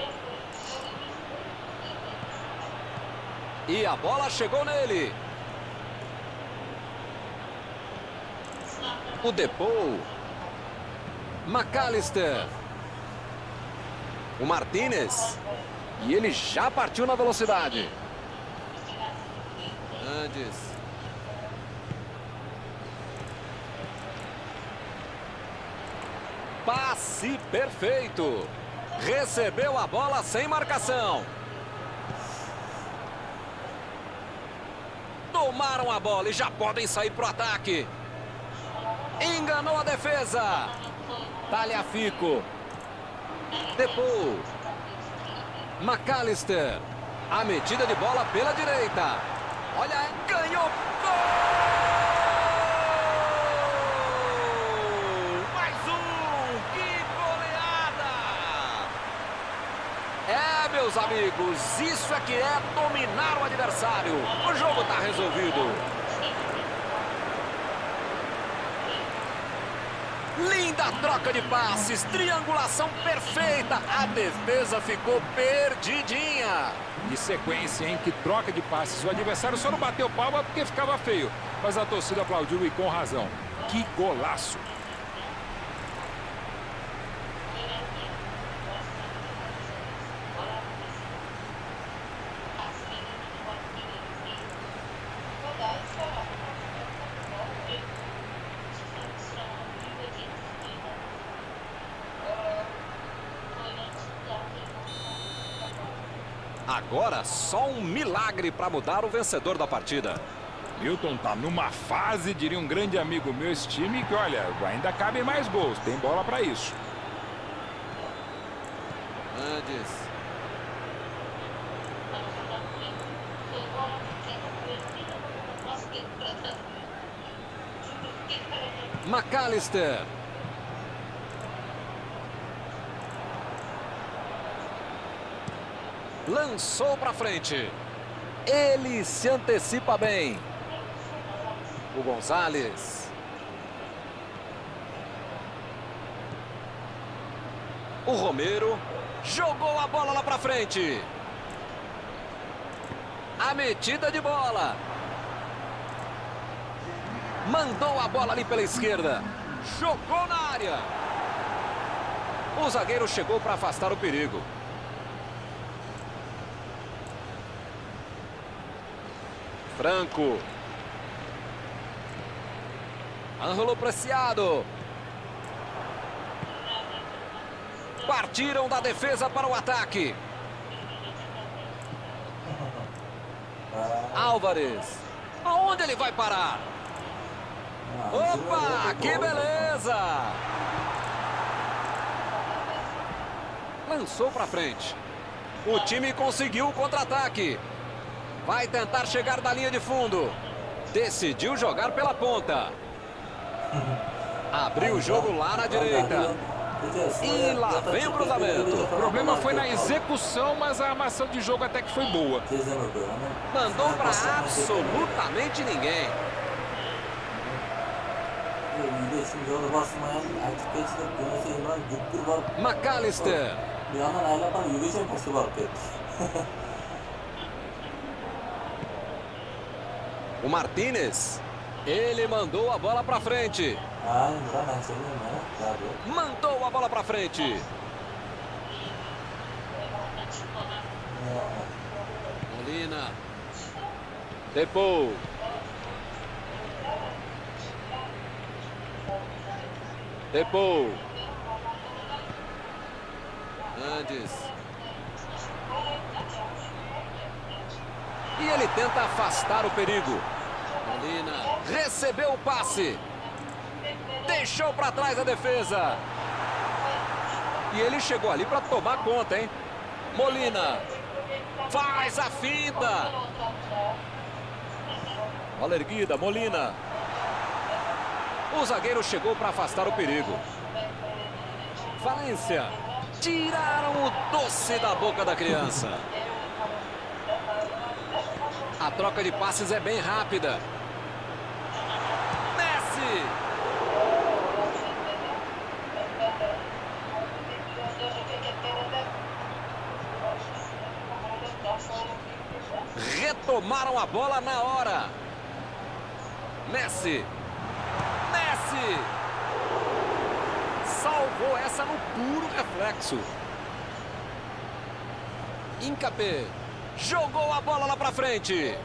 E a bola chegou nele. O Depou. McAllister. O Martínez. E ele já partiu na velocidade. Andes. Passe perfeito. Recebeu a bola sem marcação. Tomaram a bola e já podem sair para o ataque. Enganou a defesa. Tagliafico. Depou. McAllister. A metida de bola pela direita. Olha, ganhou. Gol! Mais um. Que goleada! É, meus amigos, isso é que é dominar o adversário. O jogo está resolvido. Ainda troca de passes, triangulação perfeita. A defesa ficou perdidinha. Que sequência, hein? Que troca de passes. O adversário só não bateu palma porque ficava feio. Mas a torcida aplaudiu e com razão. Que golaço! Agora só um milagre para mudar o vencedor da partida. Milton tá numa fase, diria um grande amigo meu, esse time que, olha, ainda cabem mais gols. Tem bola para isso. Andes. McAllister. Lançou para frente. Ele se antecipa bem. O Gonzalez. O Romero jogou a bola lá para frente. A metida de bola. Mandou a bola ali pela esquerda. Jogou na área. O zagueiro chegou para afastar o perigo. Franco. Ângelo Preciado. Partiram da defesa para o ataque. Álvares. Aonde ele vai parar? Opa, que beleza! Lançou para frente. O time conseguiu o contra-ataque. Vai tentar chegar da linha de fundo. Decidiu jogar pela ponta. Abriu o jogo lá na direita. E lá vem o cruzamento. O problema foi na execução, mas a armação de jogo até que foi boa. Mandou para absolutamente ninguém. McAllister. O Martínez. Ele mandou a bola para frente. Mandou a bola para frente. Molina. Depou. Depou. Andes. E ele tenta afastar o perigo. Molina recebeu o passe. Deixou para trás a defesa. E ele chegou ali para tomar conta, hein? Molina. Faz a finta. Bola erguida, Molina. O zagueiro chegou para afastar o perigo. Valência. Tiraram o doce da boca da criança. A troca de passes é bem rápida. Messi. Retomaram a bola na hora. Messi. Messi. Salvou essa no puro reflexo. Incapé. Jogou a bola lá pra frente.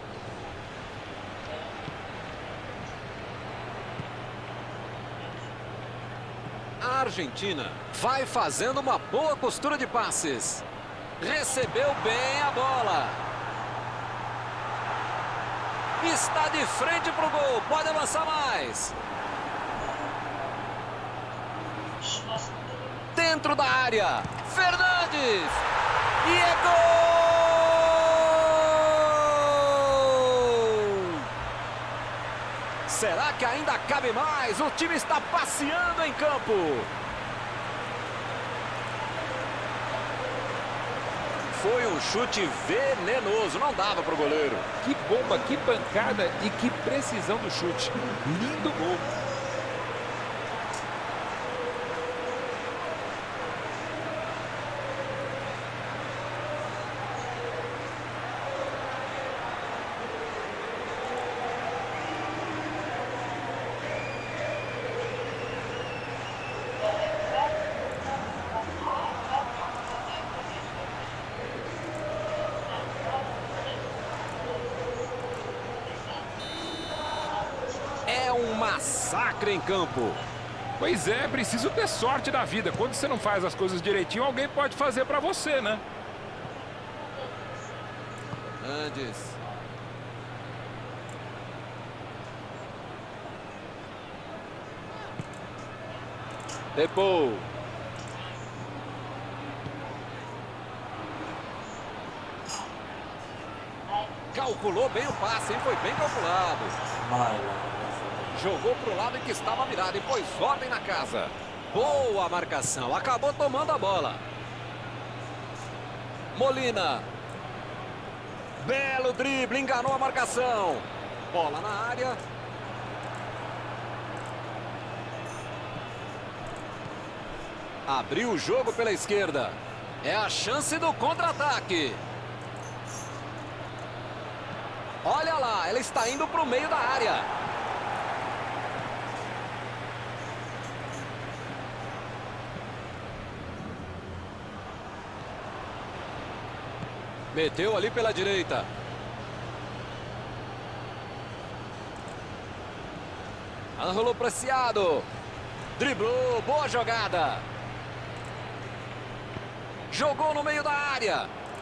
A Argentina vai fazendo uma boa costura de passes. Recebeu bem a bola. Está de frente pro gol. Pode avançar mais. Dentro da área. Fernandes. E é gol! Será que ainda cabe mais? O time está passeando em campo. Foi um chute venenoso, não dava para o goleiro. Que bomba, que pancada e que precisão do chute. Lindo gol. massacre em campo. Pois é, preciso ter sorte na vida. Quando você não faz as coisas direitinho, alguém pode fazer pra você, né? Andes. Depou. Calculou bem o passe, hein? Foi bem calculado. Jogou pro lado em que estava virado e pôs ordem na casa. Boa marcação. Acabou tomando a bola. Molina. Belo drible, enganou a marcação. Bola na área. Abriu o jogo pela esquerda. É a chance do contra-ataque. Olha lá, ela está indo para o meio da área. Meteu ali pela direita. Ângulo Preciado. Driblou, boa jogada. Jogou no meio da área.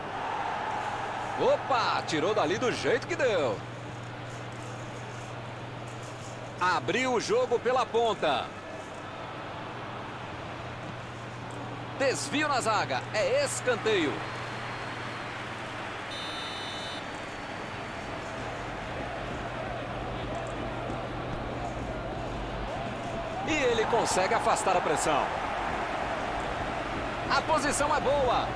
Opa, tirou dali do jeito que deu. Abriu o jogo pela ponta. Desvio na zaga, é escanteio. E ele consegue afastar a pressão. A posição é boa.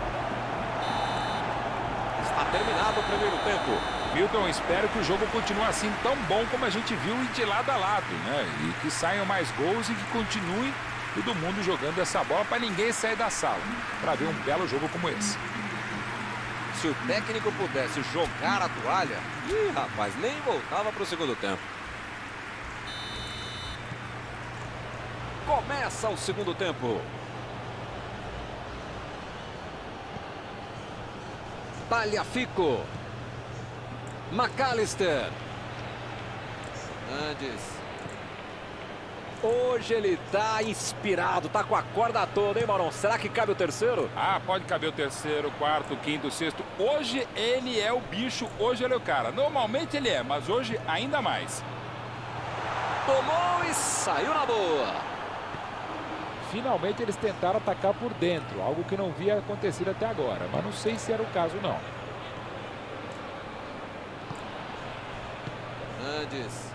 Está terminado o primeiro tempo. Milton, espero que o jogo continue assim tão bom como a gente viu e de lado a lado, né? E que saiam mais gols e que continue todo mundo jogando essa bola para ninguém sair da sala. Para ver um belo jogo como esse. Se o técnico pudesse jogar a toalha, rapaz, nem voltava para o segundo tempo. Começa o segundo tempo. Tagliafico. McAllister. Andes. Hoje ele tá inspirado, tá com a corda toda, hein, Maurão? Será que cabe o terceiro? Ah, pode caber o terceiro, quarto, quinto, sexto. Hoje ele é o bicho, hoje ele é o cara. Normalmente ele é, mas hoje ainda mais. Tomou e saiu na boa. Finalmente eles tentaram atacar por dentro, algo que não havia acontecido até agora, mas não sei se era o caso não. Andes.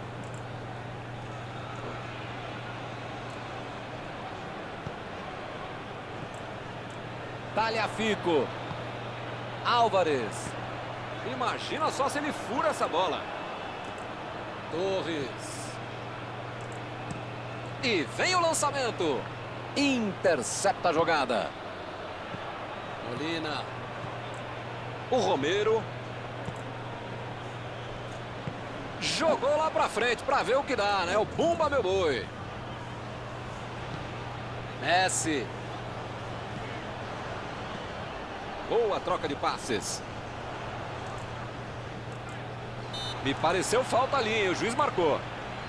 Tagliafico. Álvares. Imagina só se ele fura essa bola. Torres. E vem o lançamento. Intercepta a jogada. Molina. O Romero. Jogou lá pra frente pra ver o que dá, né? O Bumba, meu boi. Messi. Boa troca de passes. Me pareceu falta ali, hein? O juiz marcou.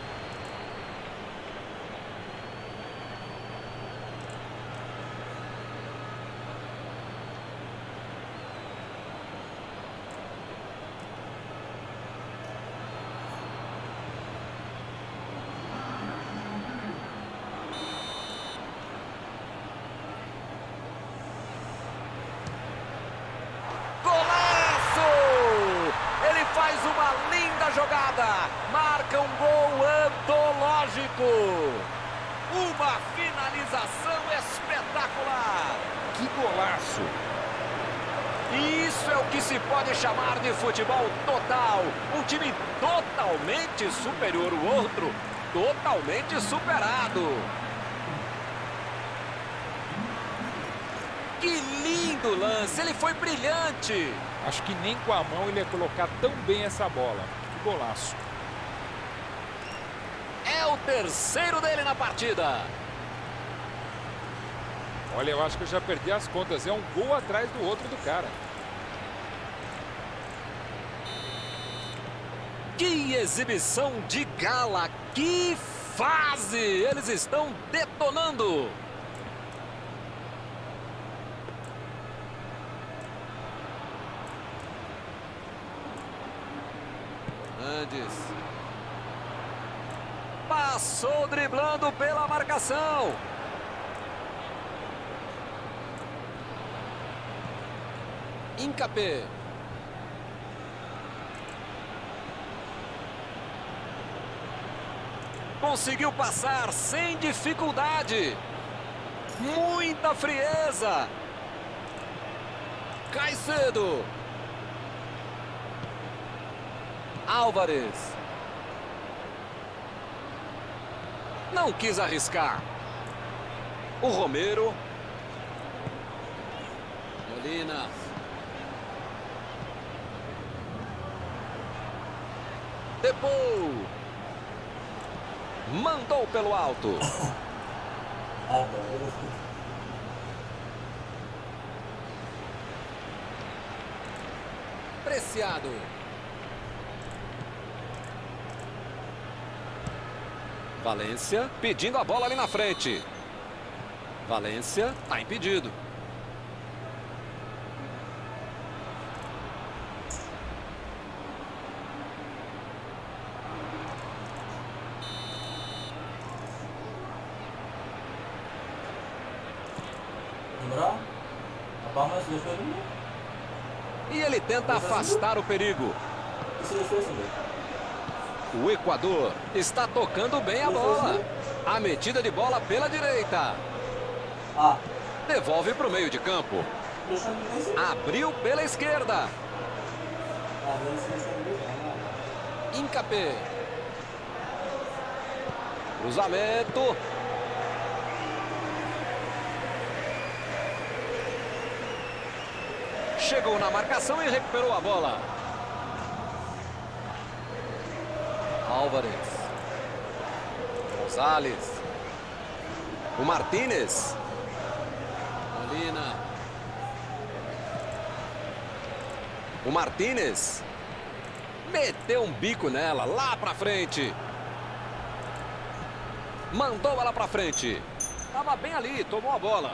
Faz uma linda jogada, marca um gol antológico, uma finalização espetacular. Que golaço! Isso é o que se pode chamar de futebol total, um time totalmente superior ao outro, totalmente superado. Que lindo lance, ele foi brilhante. Acho que nem com a mão ele ia colocar tão bem essa bola. Que golaço. É o terceiro dele na partida. Olha, eu acho que eu já perdi as contas. É um gol atrás do outro do cara. Que exibição de gala, que fase! Eles estão detonando. Andes. Passou driblando pela marcação. Incapé. Conseguiu passar sem dificuldade. Muita frieza. Caicedo. Álvares. Não quis arriscar. O Romero. Molina. Depou. Mandou pelo alto. Preciado. Valência pedindo a bola ali na frente. Valência está impedido. E ele tenta afastar o perigo. O Equador está tocando bem a bola. A metida de bola pela direita. Devolve para o meio de campo. Abriu pela esquerda. Incapé. Cruzamento. Chegou na marcação e recuperou a bola. Álvares. Gonzalez. O Martínez. Molina. O Martínez. Meteu um bico nela, lá pra frente. Mandou ela pra frente. Tava bem ali, tomou a bola.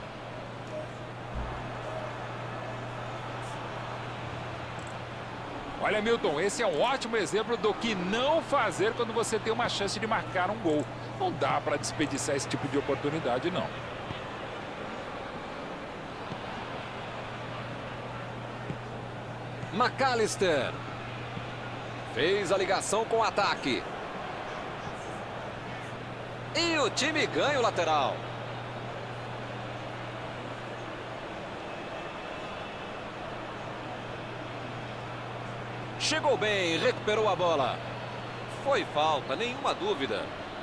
Olha, Milton, esse é um ótimo exemplo do que não fazer quando você tem uma chance de marcar um gol. Não dá para desperdiçar esse tipo de oportunidade, não. McAllister. Fez a ligação com o ataque. E o time ganha o lateral. Chegou bem, recuperou a bola. Foi falta, nenhuma dúvida.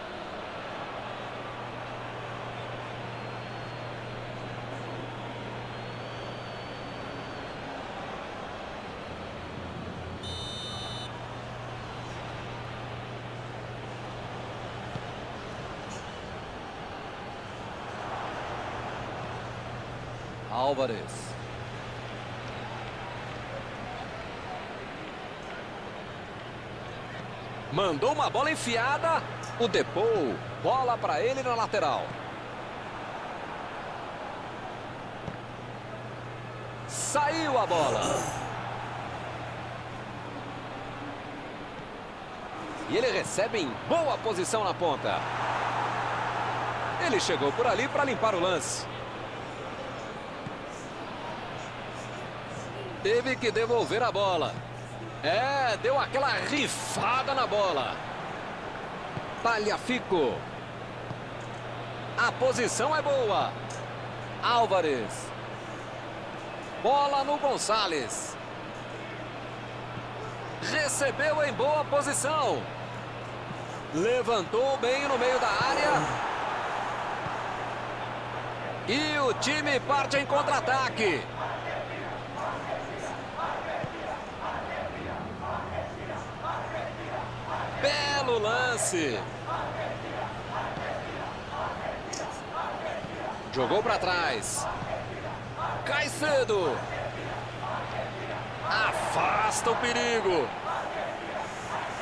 Álvares. Mandou uma bola enfiada. O Depou. Bola para ele na lateral. Saiu a bola. E ele recebe em boa posição na ponta. Ele chegou por ali para limpar o lance. Teve que devolver a bola. Deu aquela rifada na bola. Tagliafico. A posição é boa. Álvares. Bola no Gonçalves. Recebeu em boa posição. Levantou bem no meio da área. E o time parte em contra-ataque. Belo lance. Jogou para trás. Caicedo. Afasta o perigo.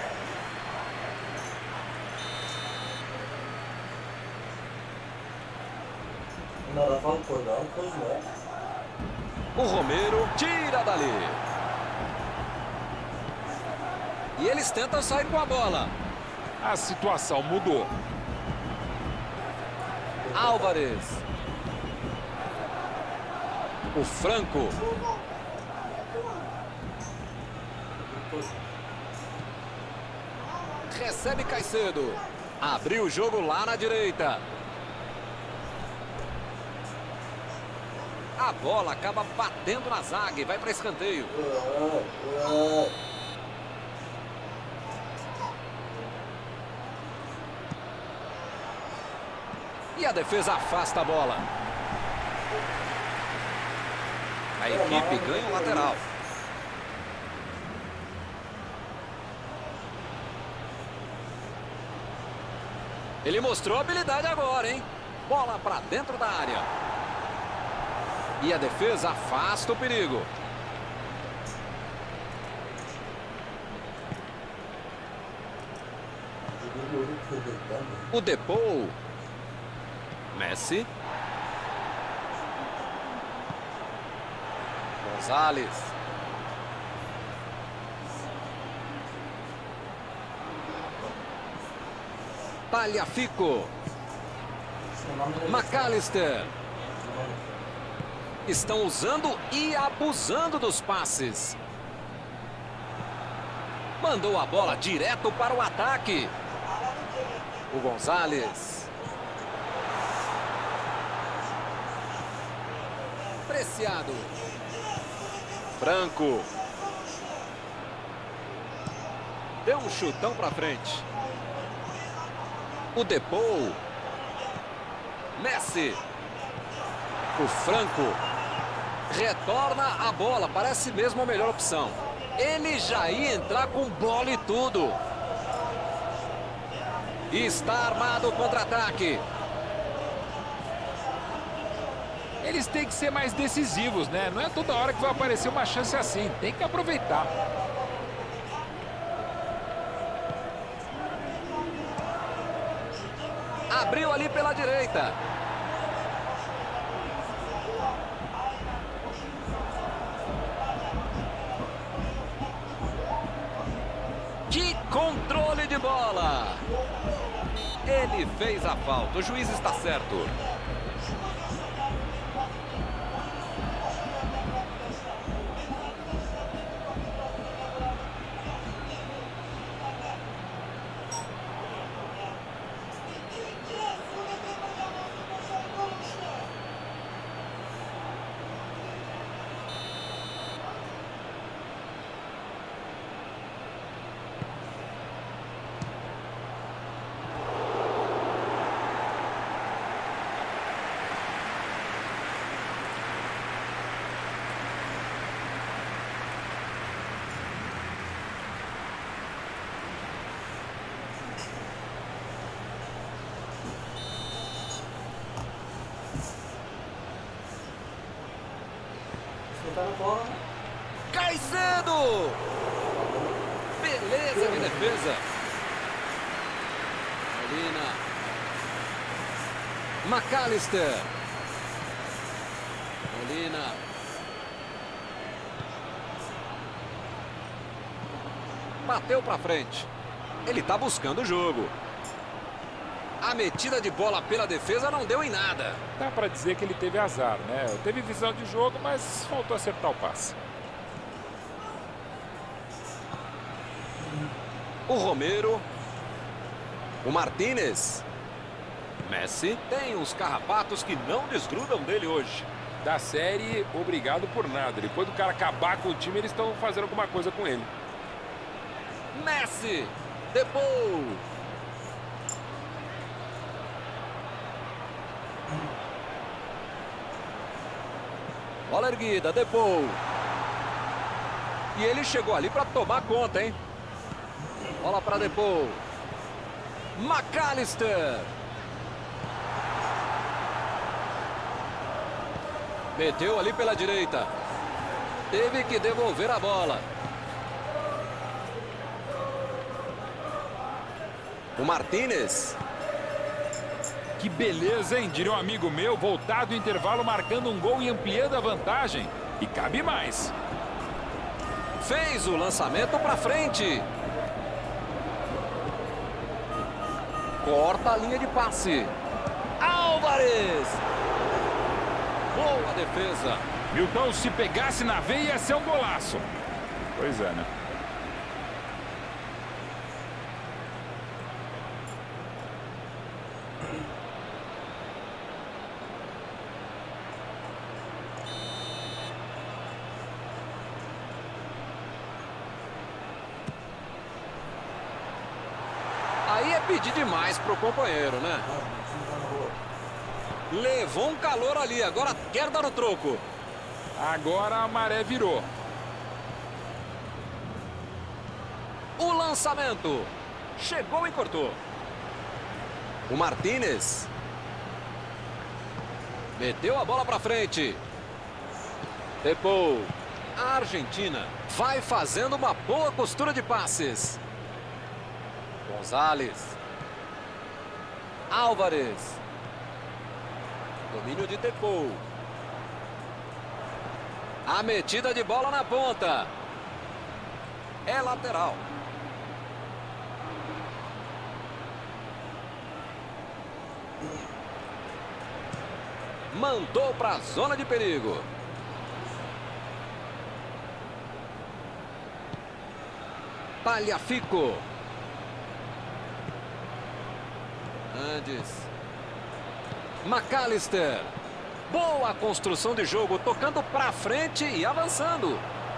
Nada fala por não, pois não. O Romero tira dali. E eles tentam sair com a bola. A situação mudou. Álvares. O Franco. Recebe Caicedo. Abriu o jogo lá na direita. A bola acaba batendo na zaga e vai para escanteio. E a defesa afasta a bola. A equipe ganha o lateral. Ele mostrou habilidade agora, hein? Bola para dentro da área. E a defesa afasta o perigo. O Depou. Messi. Gonzalez. Tagliafico. McAllister. Estão usando e abusando dos passes. Mandou a bola direto para o ataque. O Gonzalez. Preciado. Franco. Deu um chutão para frente. O Depou. Messi. O Franco. Retorna a bola. Parece mesmo a melhor opção. Ele já ia entrar com bola e tudo. E está armado o contra-ataque. Eles têm que ser mais decisivos, né? Não é toda hora que vai aparecer uma chance assim. Tem que aproveitar. Abriu ali pela direita. Que controle de bola! Ele fez a falta. O juiz está certo. Tá na bola. Caicedo! Beleza de defesa. Molina. McAllister. Molina. Bateu para frente. Ele está buscando o jogo. A metida de bola pela defesa não deu em nada. Dá para dizer que ele teve azar, né? Teve visão de jogo, mas faltou acertar o passe. O Romero. O Martínez. Messi. Tem uns carrapatos que não desgrudam dele hoje. Da série, obrigado por nada. Depois do cara acabar com o time, eles estão fazendo alguma coisa com ele. Messi. Depou. Bola erguida, Depou. E ele chegou ali para tomar conta, hein? Bola para Depou. McAllister. Meteu ali pela direita. Teve que devolver a bola. O Martínez. Que beleza, hein? Diria um amigo meu, voltado do intervalo, marcando um gol e ampliando a vantagem. E cabe mais. Fez o lançamento para frente. Corta a linha de passe. Álvares. Boa defesa. Milton, se pegasse na veia, ia ser um golaço. Pois é, né? Aí é pedir demais pro companheiro, né? Levou um calor ali, agora quer dar o troco. Agora a maré virou. O lançamento. Chegou e cortou. O Martínez. Meteu a bola para frente. Depou. A Argentina vai fazendo uma boa costura de passes. Gonzalez. Álvares. Domínio de Depou. A metida de bola na ponta. É lateral. Mandou para a zona de perigo. Tagliafico. Andes. McAllister. Boa construção de jogo, tocando para frente e avançando.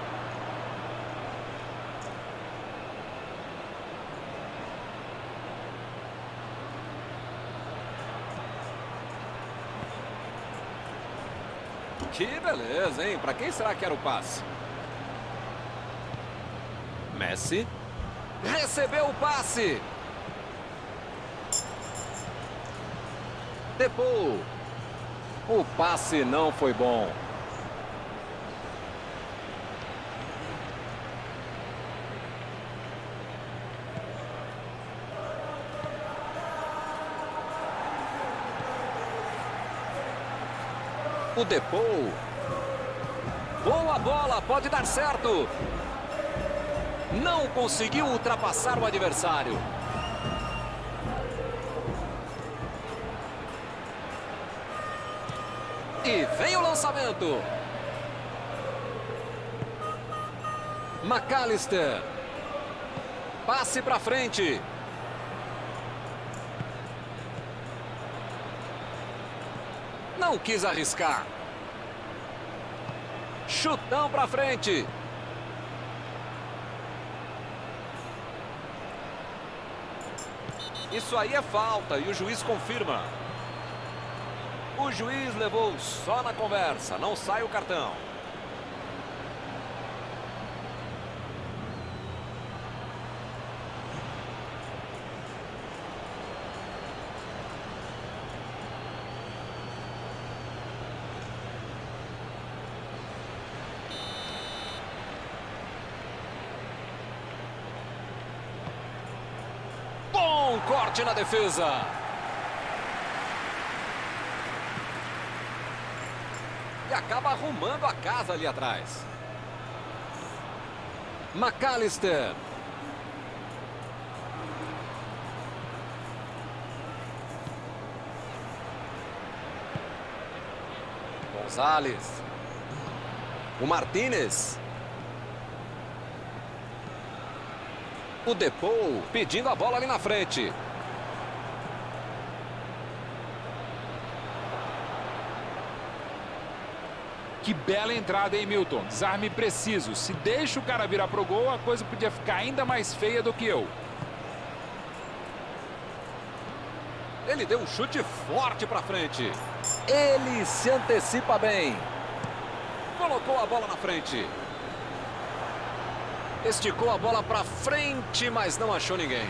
Que beleza, hein? Para quem será que era o passe? Messi. Recebeu o passe. Depou. O passe não foi bom. O Depou. Boa bola, pode dar certo. Não conseguiu ultrapassar o adversário. E vem o lançamento. McAllister. Passe para frente. Não quis arriscar. Chutão para frente. Isso aí é falta e o juiz confirma. O juiz levou só na conversa, não sai o cartão. Bom corte na defesa. E acaba arrumando a casa ali atrás. McAllister. Gonzalez. O Martínez. O Depou pedindo a bola ali na frente. Que bela entrada, hein, Milton? Desarme preciso. Se deixa o cara virar pro gol, a coisa podia ficar ainda mais feia do que eu. Ele deu um chute forte para frente. Ele se antecipa bem. Colocou a bola na frente. Esticou a bola para frente, mas não achou ninguém.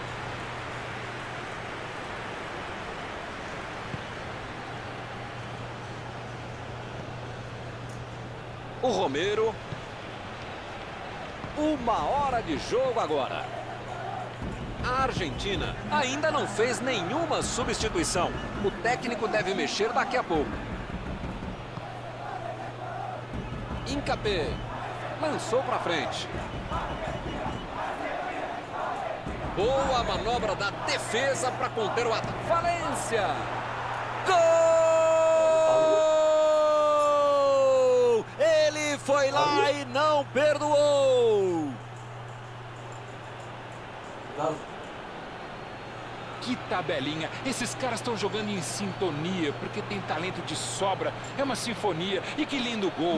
O Romero. 1 hora de jogo agora. A Argentina ainda não fez nenhuma substituição. O técnico deve mexer daqui a pouco. Incapé. Lançou para frente. Boa manobra da defesa para conter o ataque. Valência. Gol! Ele foi lá e não perdoou. Que tabelinha. Esses caras estão jogando em sintonia, porque tem talento de sobra. É uma sinfonia. E que lindo gol.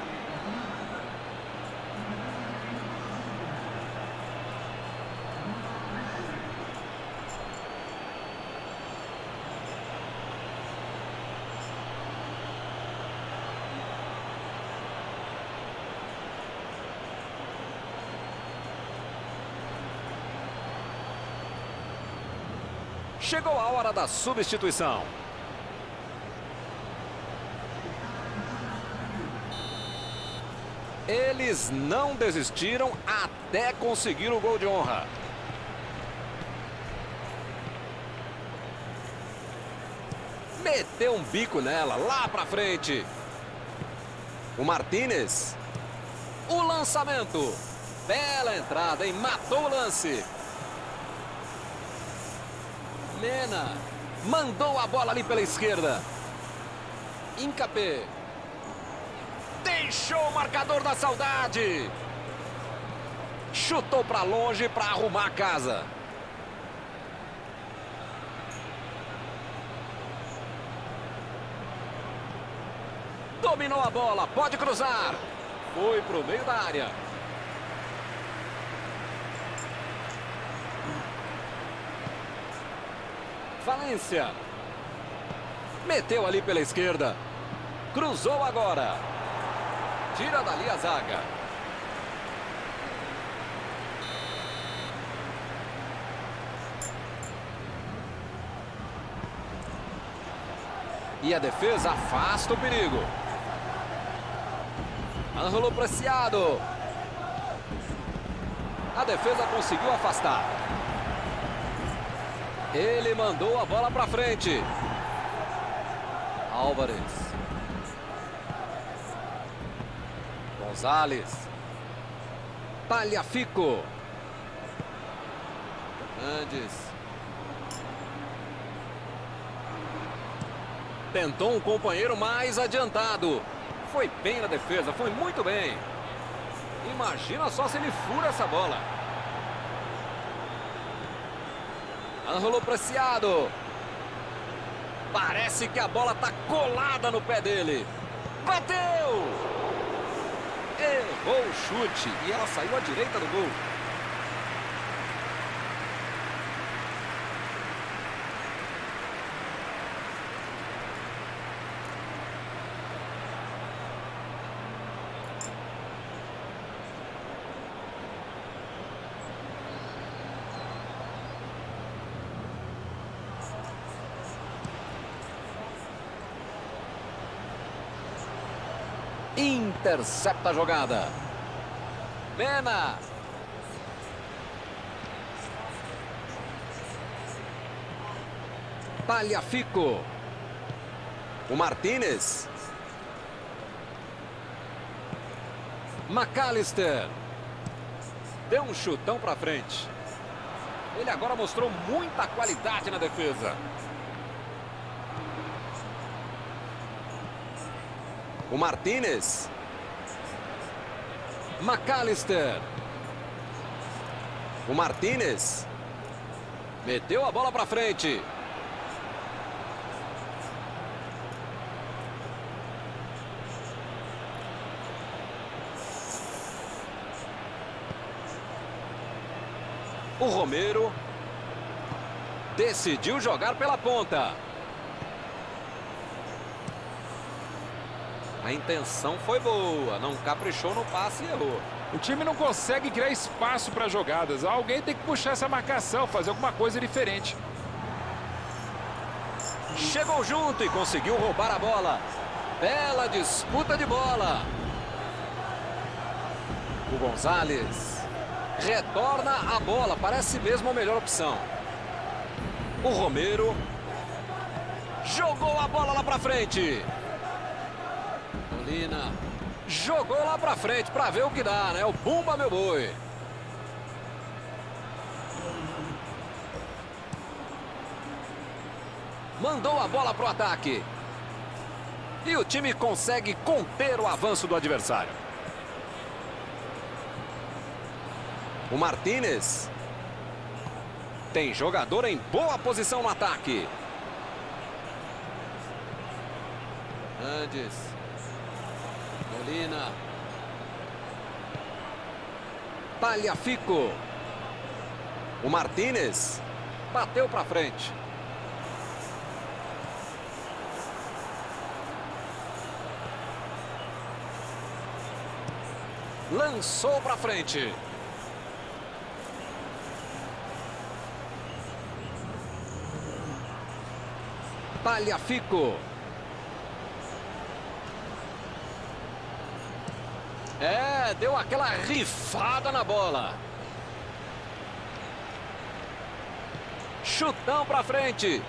Chegou a hora da substituição. Eles não desistiram até conseguir o gol de honra. Meteu um bico nela, lá pra frente. O Martínez. O lançamento. Bela entrada, hein? Matou o lance. Mena mandou a bola ali pela esquerda. Incapé. Deixou o marcador da saudade. Chutou para longe para arrumar a casa. Dominou a bola, pode cruzar. Foi pro meio da área. Valência. Meteu ali pela esquerda. Cruzou agora. Tira dali a zaga. E a defesa afasta o perigo. Ângulo Preciado. A defesa conseguiu afastar. Ele mandou a bola para frente. Álvares. Gonzalez. Tagliafico. Fernandes. Tentou um companheiro mais adiantado. Foi bem na defesa, foi muito bem. Imagina só se ele fura essa bola. Ângulo Preciado. Parece que a bola está colada no pé dele. Bateu! Errou o chute e ela saiu à direita do gol. Intercepta a jogada. Mena. Tagliafico. O Martínez. McAllister. Deu um chutão para frente. Ele agora mostrou muita qualidade na defesa. O Martínez. McAllister. O Martínez. Meteu a bola para frente. O Romero decidiu jogar pela ponta. A intenção foi boa, não caprichou no passe e errou. O time não consegue criar espaço para jogadas. Alguém tem que puxar essa marcação, fazer alguma coisa diferente. Chegou junto e conseguiu roubar a bola. Bela disputa de bola. O Gonzalez. Retorna a bola, parece mesmo a melhor opção. O Romero jogou a bola lá pra frente. Molina jogou lá pra frente pra ver o que dá, né? O Bumba, meu boi. Mandou a bola pro ataque. E o time consegue conter o avanço do adversário. O Martínez tem jogador em boa posição no ataque. Hernandes. Molina. Tagliafico. O Martínez bateu para frente. Lançou para frente. Tagliafico. Deu aquela rifada na bola. Chutão para frente.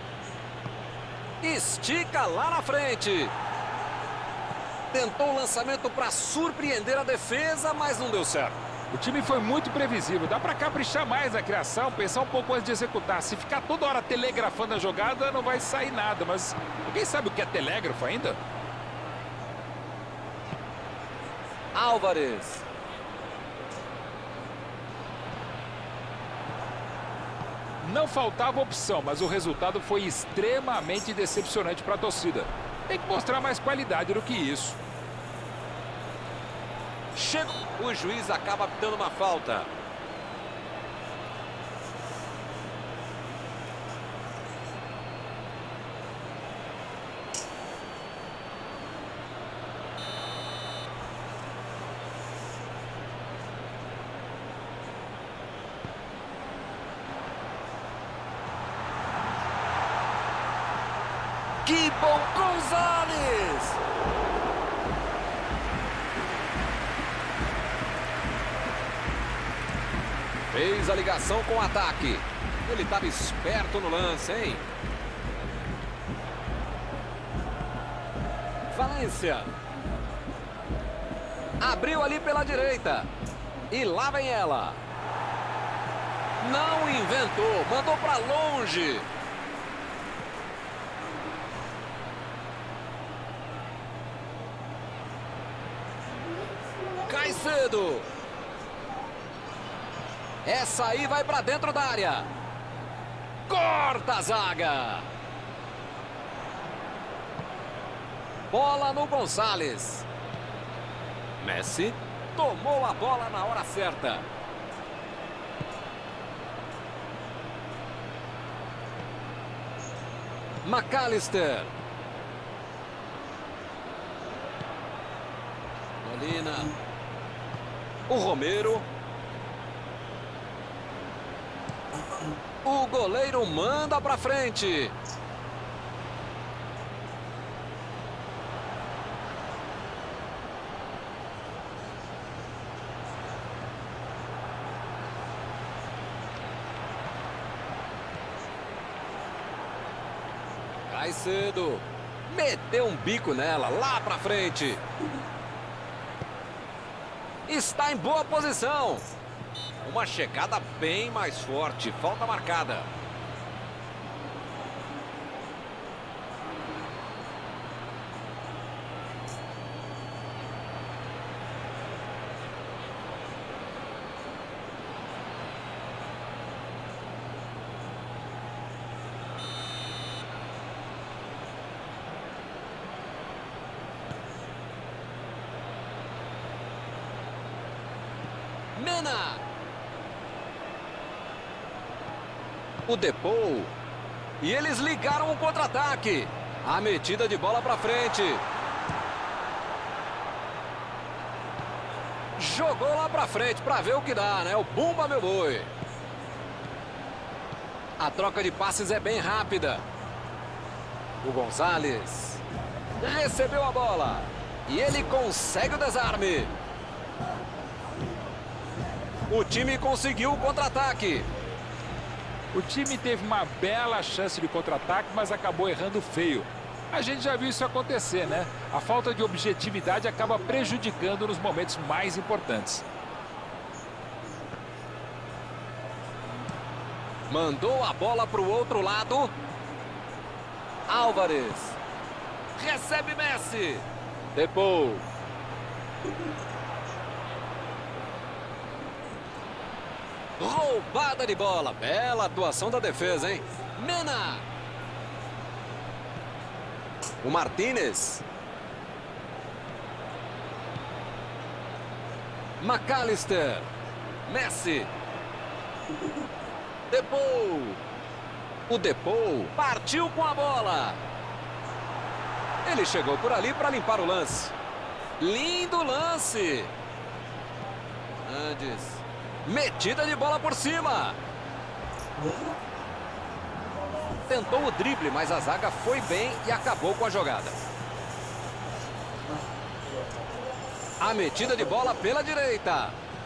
Estica lá na frente. Tentou o lançamento para surpreender a defesa, mas não deu certo. O time foi muito previsível. Dá para caprichar mais na criação, pensar um pouco antes de executar. Se ficar toda hora telegrafando a jogada, não vai sair nada. Mas alguém sabe o que é telégrafo ainda? Álvares. Não faltava opção, mas o resultado foi extremamente decepcionante para a torcida. Tem que mostrar mais qualidade do que isso. Chega. O juiz acaba dando uma falta. Que bom, Gonzalez! Fez a ligação com o ataque. Ele estava esperto no lance, hein? Valência. Abriu ali pela direita. E lá vem ela. Não inventou, mandou para longe. Caicedo. Essa aí vai para dentro da área. Corta a zaga. Bola no Gonzalez. Messi tomou a bola na hora certa. McAllister. Molina. O Romero. O goleiro manda para frente. Caicedo. Meteu um bico nela, lá para frente. Está em boa posição. Uma chegada bem mais forte. Falta marcada. Mena. O Depou. E eles ligaram o contra-ataque. A metida de bola para frente. Jogou lá para frente para ver o que dá, né? O Bumba, meu boi. A troca de passes é bem rápida. O Gonzalez recebeu a bola. E ele consegue o desarme. O time conseguiu o contra-ataque. O time teve uma bela chance de contra-ataque, mas acabou errando feio. A gente já viu isso acontecer, né? A falta de objetividade acaba prejudicando nos momentos mais importantes. Mandou a bola para o outro lado. Álvares. Recebe Messi. Depou. Roubada de bola. Bela atuação da defesa, hein? Mena. O Martínez. McAllister. Messi. Depou. O Depou partiu com a bola. Ele chegou por ali para limpar o lance. Lindo lance. Andes. Metida de bola por cima. Tentou o drible, mas a zaga foi bem e acabou com a jogada. A metida de bola pela direita.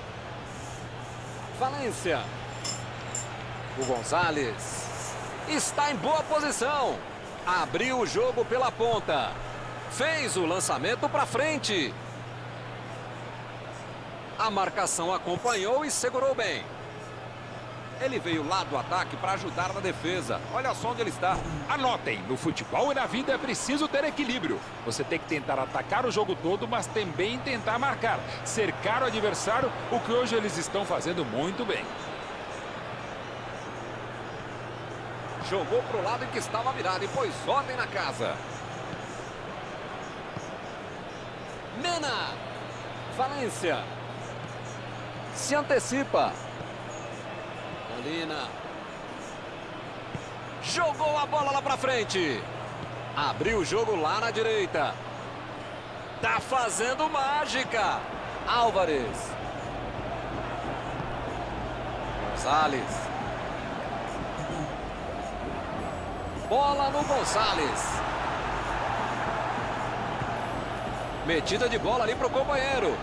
Valência. O Gonzalez está em boa posição. Abriu o jogo pela ponta. Fez o lançamento para frente. A marcação acompanhou e segurou bem. Ele veio lá do ataque para ajudar na defesa. Olha só onde ele está. Anotem, no futebol e na vida é preciso ter equilíbrio. Você tem que tentar atacar o jogo todo, mas também tentar marcar. Cercar o adversário, o que hoje eles estão fazendo muito bem. Jogou para o lado em que estava virado e pôs ordem na casa. Mena. Valência. Se antecipa. Molina. Jogou a bola lá para frente. Abriu o jogo lá na direita. Tá fazendo mágica. Álvares. Gonzalez. Bola no Gonzalez. Metida de bola ali para o companheiro.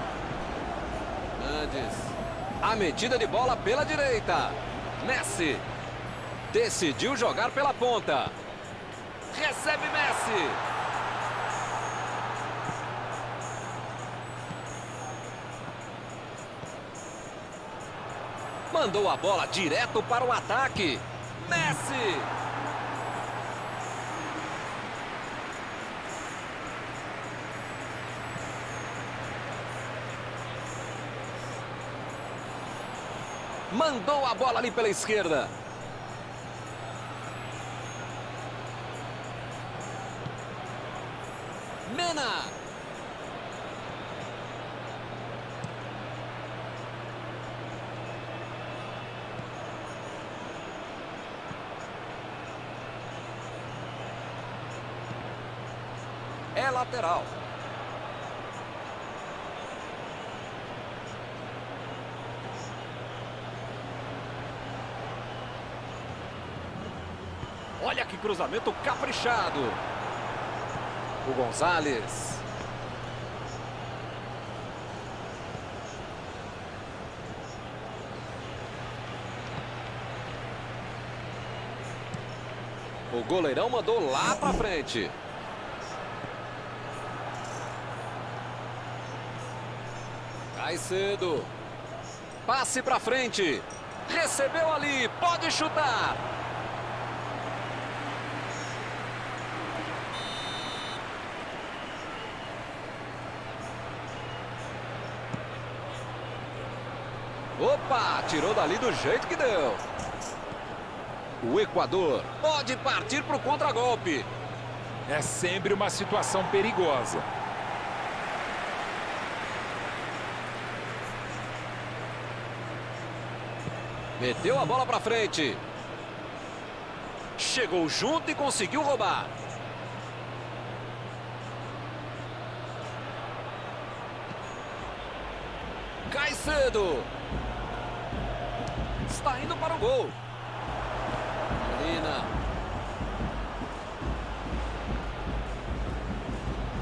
Andes. A metida de bola pela direita. Messi. Decidiu jogar pela ponta. Recebe Messi. Mandou a bola direto para o ataque. Messi. Mandou a bola ali pela esquerda. Mena. É lateral. Olha que cruzamento caprichado. O Gonzalez. O goleirão mandou lá pra frente. Cai cedo. Passe pra frente. Recebeu ali. Pode chutar. Opa, tirou dali do jeito que deu. O Equador pode partir para o contragolpe. É sempre uma situação perigosa. Meteu a bola para frente. Chegou junto e conseguiu roubar. Cai cedo. Está indo para o gol. Molina.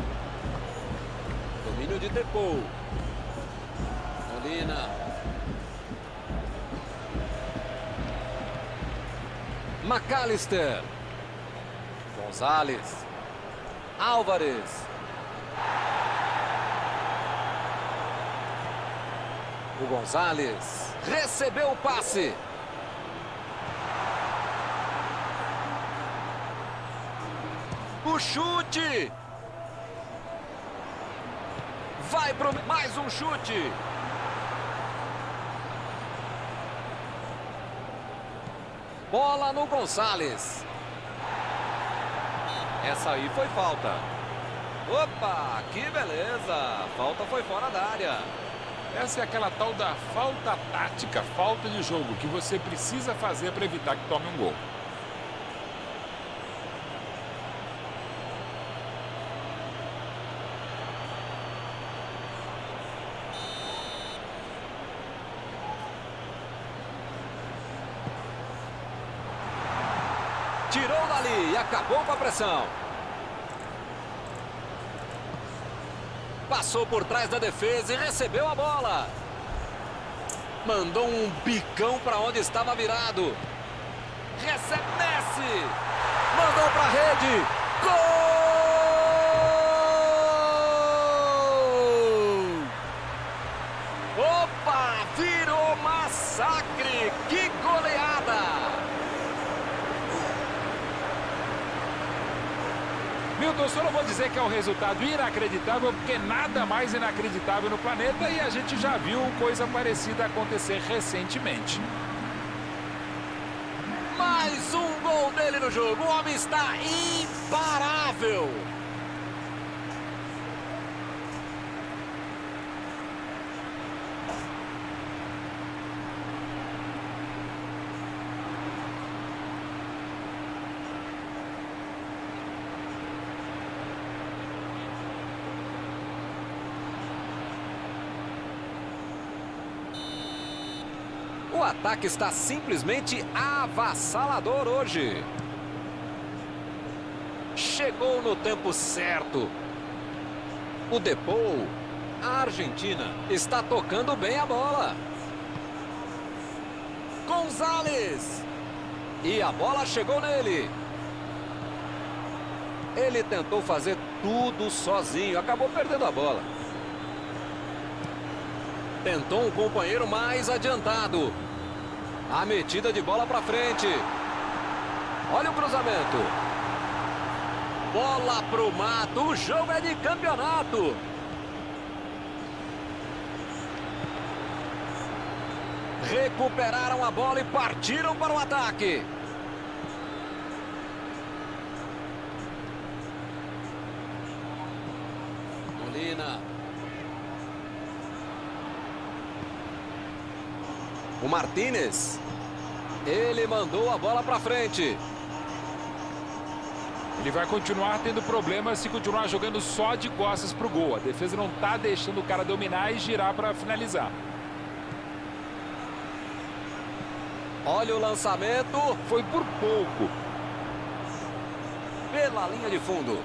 Domínio de Depou. Molina. McAllister. Gonzalez. Álvares. O Gonzalez recebeu o passe. O chute. Vai para mais um chute. Bola no Gonzalez. Essa aí foi falta. Opa, que beleza. A falta foi fora da área. Essa é aquela tal da falta tática, falta de jogo, que você precisa fazer para evitar que tome um gol. Tirou dali e acabou com a pressão. Passou por trás da defesa e recebeu a bola. Mandou um bicão para onde estava virado. Recebe Messi. Mandou para a rede. Gol! Opa! Virou massacre. Que goleada! Milton, eu só não vou dizer que é um resultado inacreditável, porque nada mais inacreditável no planeta e a gente já viu coisa parecida acontecer recentemente. Mais um gol dele no jogo. O homem está imparável. O ataque está simplesmente avassalador hoje. Chegou no tempo certo. O Depou, a Argentina, está tocando bem a bola. Gonzalez. E a bola chegou nele. Ele tentou fazer tudo sozinho, acabou perdendo a bola. Tentou um companheiro mais adiantado. A metida de bola para frente. Olha o cruzamento. Bola pro mato. O jogo é de campeonato. Recuperaram a bola e partiram para o ataque. Molina. O Martínez. Ele mandou a bola para frente. Ele vai continuar tendo problemas se continuar jogando só de costas para o gol. A defesa não está deixando o cara dominar e girar para finalizar. Olha o lançamento. Foi por pouco. Pela linha de fundo.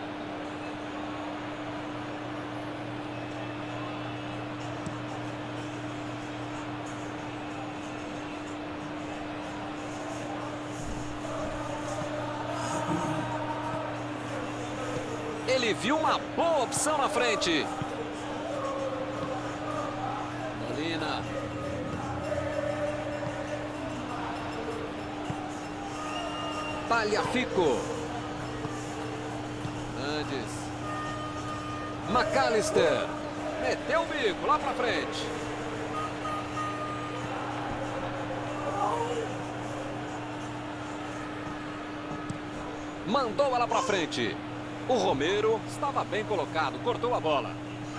Ele viu uma boa opção na frente. Molina. Tagliafico. Andes. McAllister. Meteu o bico lá pra frente. Mandou ela pra frente. O Romero estava bem colocado, cortou a bola.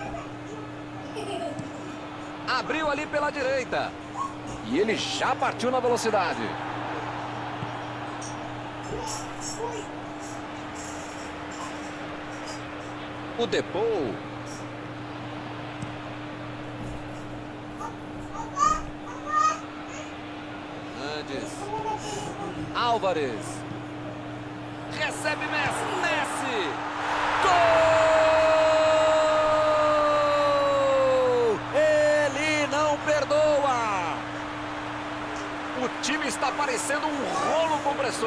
Abriu ali pela direita. E ele já partiu na velocidade. O Depou. Andes. Álvares. Recebe Messi. Gol! Ele não perdoa. O time está parecendo um rolo compressor.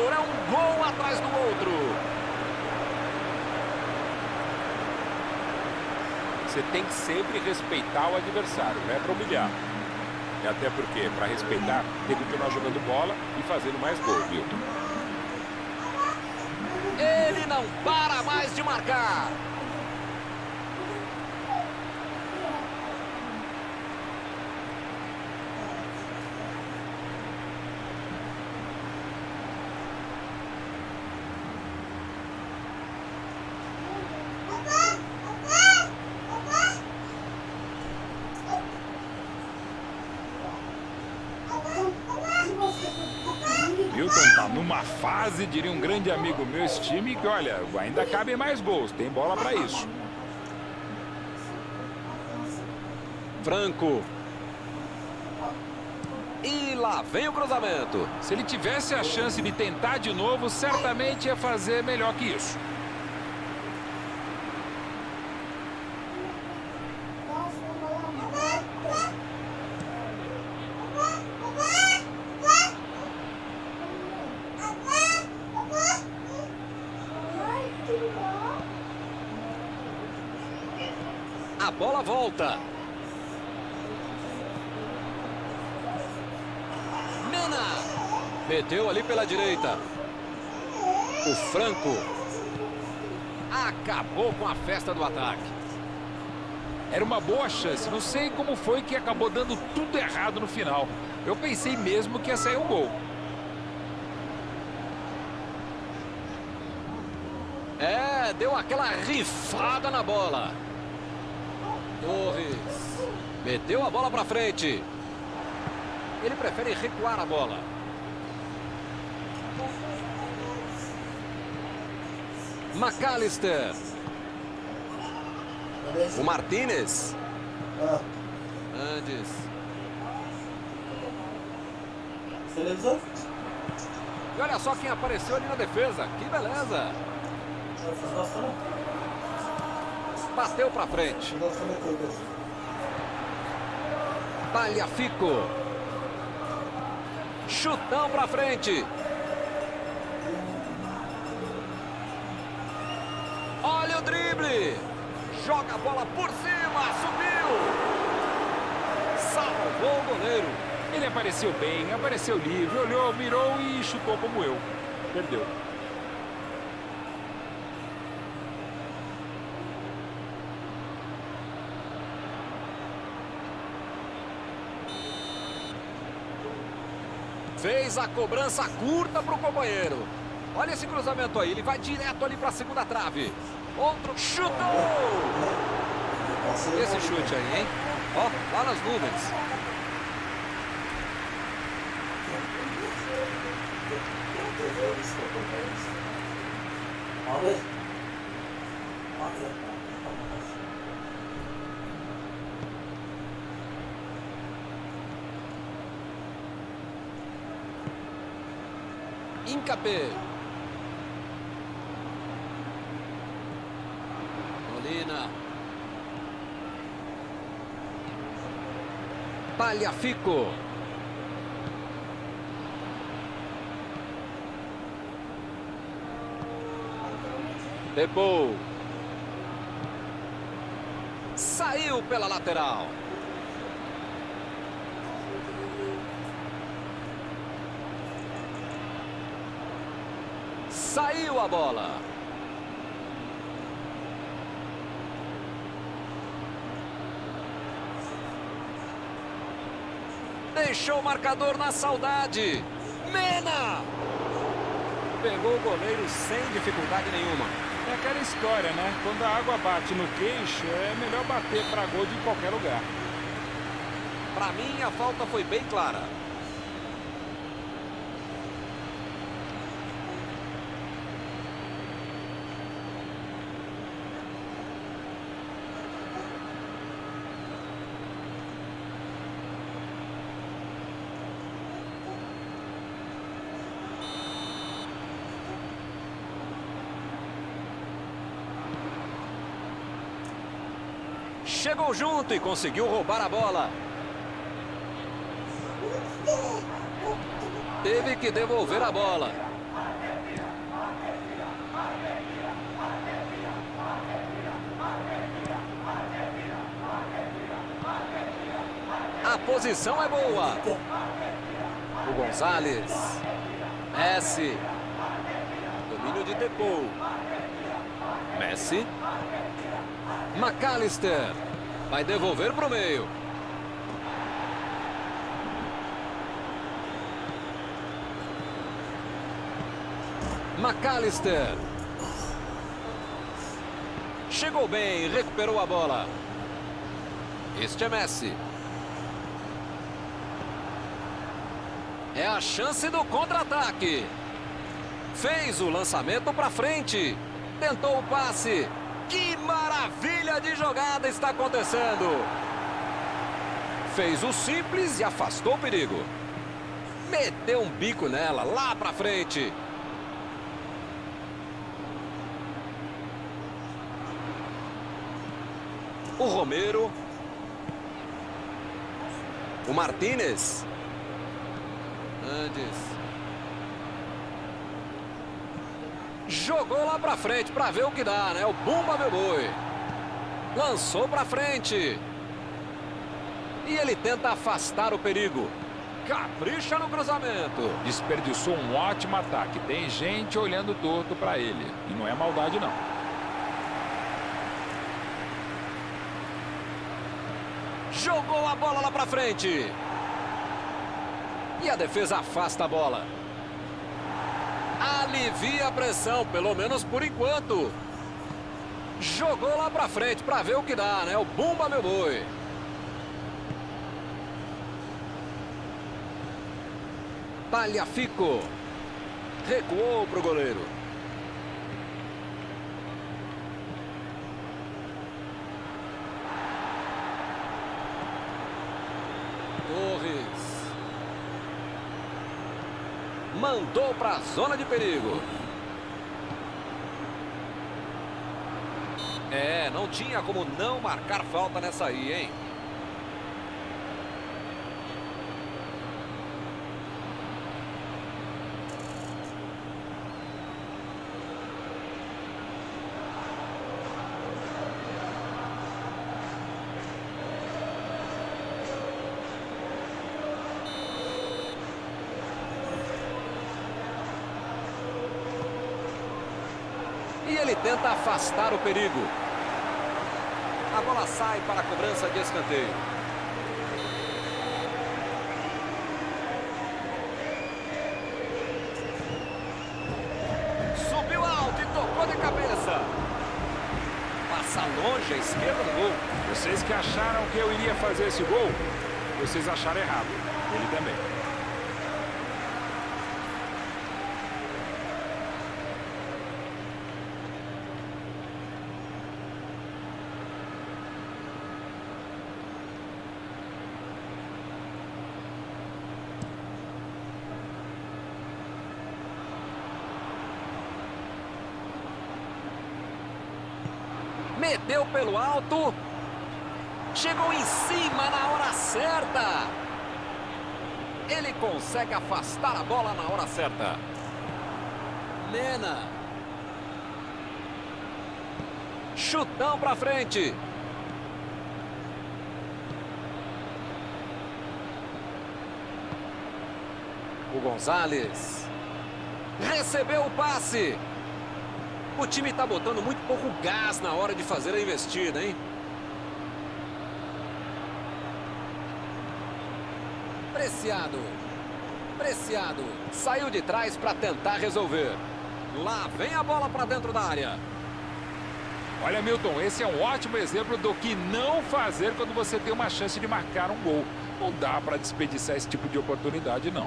Você tem que sempre respeitar o adversário, não é para humilhar. E até porque, para respeitar, tem que continuar jogando bola e fazendo mais gol, viu? Ele não para mais de marcar. Milton tá numa fase, diria um grande amigo meu, esse time, que olha, ainda cabem mais gols, tem bola para isso. Franco. E lá vem o cruzamento. Se ele tivesse a chance de tentar de novo, certamente ia fazer melhor que isso. A bola volta. Mena. Meteu ali pela direita. O Franco. Acabou com a festa do ataque. Era uma boa chance. Não sei como foi que acabou dando tudo errado no final. Eu pensei mesmo que ia sair um gol. Deu aquela rifada na bola. Torres. Meteu a bola pra frente. Ele prefere recuar a bola. McAllister. O Martínez. Andes. Televisão? E olha só quem apareceu ali na defesa. Que beleza. Bateu pra frente. Tagliafico. Chutão pra frente. Olha o drible. Joga a bola por cima. Subiu. Salvou o goleiro. Ele apareceu bem, apareceu livre, olhou, mirou e chutou como eu. Perdeu. Fez a cobrança curta para o companheiro. Olha esse cruzamento aí. Ele vai direto ali para a segunda trave. Outro chutou. Esse chute aí, hein? Ó, lá nas nuvens. Incapé. Molina. Tagliafico. Depou. Saiu pela lateral. Saiu a bola. Deixou o marcador na saudade. Mena. Pegou o goleiro sem dificuldade nenhuma. É aquela história, né? Quando a água bate no queixo, é melhor bater para gol de qualquer lugar. Para mim, a falta foi bem clara. Chegou junto e conseguiu roubar a bola. Teve que devolver a bola. posição é boa. O Gonzalez. Messi. Domínio de Depou. Messi. McAllister. Vai devolver para o meio. McAllister. Chegou bem, recuperou a bola. Este é Messi. É a chance do contra-ataque. Fez o lançamento para frente. Tentou o passe. Que maravilha de jogada está acontecendo. Fez o simples e afastou o perigo. Meteu um bico nela, lá para frente. O Romero. O Martínez. Andes. Jogou lá pra frente pra ver o que dá, né? O Bumba meu boi. Lançou pra frente. E ele tenta afastar o perigo. Capricha no cruzamento. Desperdiçou um ótimo ataque. Tem gente olhando torto pra ele. E não é maldade, não. Jogou a bola lá pra frente. E a defesa afasta a bola. Alivia a pressão, pelo menos por enquanto. Jogou lá pra frente pra ver o que dá, né? O Bumba meu boi. Tagliafico. Recuou pro goleiro. Torres. Mandou para a zona de perigo. É, não tinha como não marcar falta nessa aí, hein? E ele tenta afastar o perigo. A bola sai para a cobrança de escanteio. Subiu alto e tocou de cabeça. Passa longe à esquerda do gol. Vocês que acharam que eu iria fazer esse gol, vocês acharam errado. Ele também. Meteu pelo alto. Chegou em cima na hora certa. Ele consegue afastar a bola na hora certa. Mena. Chutão pra frente. O Gonzalez. Recebeu o passe. O time está botando muito pouco gás na hora de fazer a investida, hein? Preciado. Preciado. Saiu de trás para tentar resolver. Lá vem a bola para dentro da área. Olha, Milton, esse é um ótimo exemplo do que não fazer quando você tem uma chance de marcar um gol. Não dá para desperdiçar esse tipo de oportunidade, não.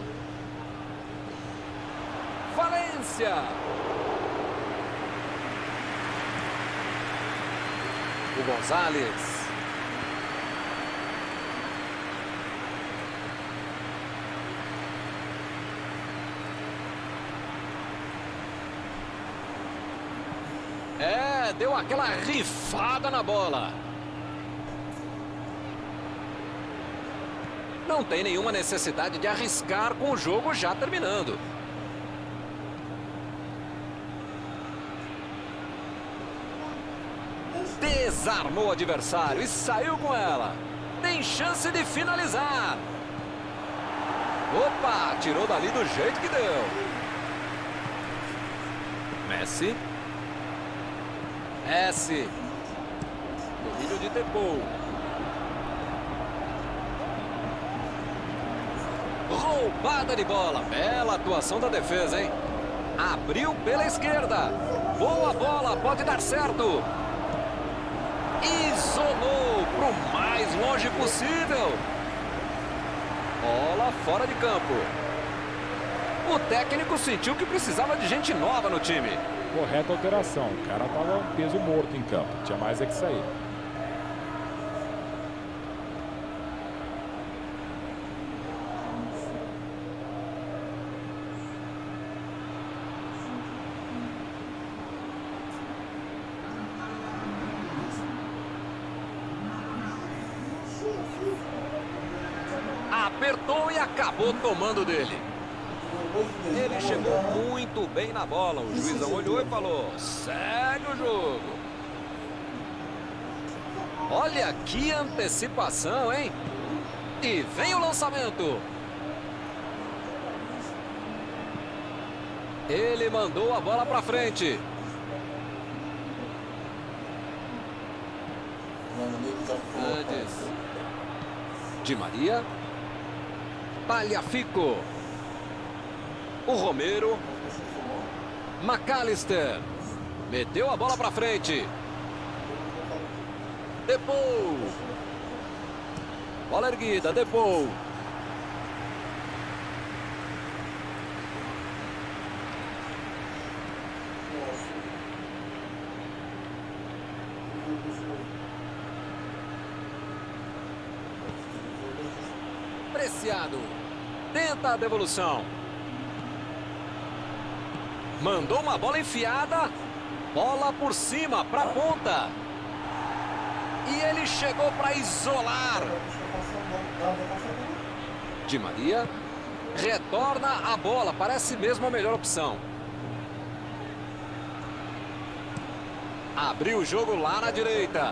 Valência. O Gonzalez. É, deu aquela rifada na bola. Não tem nenhuma necessidade de arriscar com o jogo já terminando. Desarmou o adversário e saiu com ela. Tem chance de finalizar. Opa, tirou dali do jeito que deu. Messi. Messi. Domínio de Depou. Roubada de bola. Bela atuação da defesa, hein? Abriu pela esquerda. Boa bola, pode dar certo. Isolou para o mais longe possível. Bola fora de campo. O técnico sentiu que precisava de gente nova no time. Correta alteração. O cara estava um peso morto em campo. Tinha mais é que sair. Apertou e acabou tomando dele. Ele chegou muito bem na bola. O juizão olhou e falou: segue o jogo. Olha que antecipação, hein? E vem o lançamento. Ele mandou a bola para frente. Antes. Di Maria. Tagliafico. O Romero. McAllister. Meteu a bola para frente. Depou. Bola erguida, Depou. Preciado. Tenta a devolução. Mandou uma bola enfiada. Bola por cima, para a ponta. E ele chegou para isolar. Di Maria. Retorna a bola. Parece mesmo a melhor opção. Abriu o jogo lá na direita.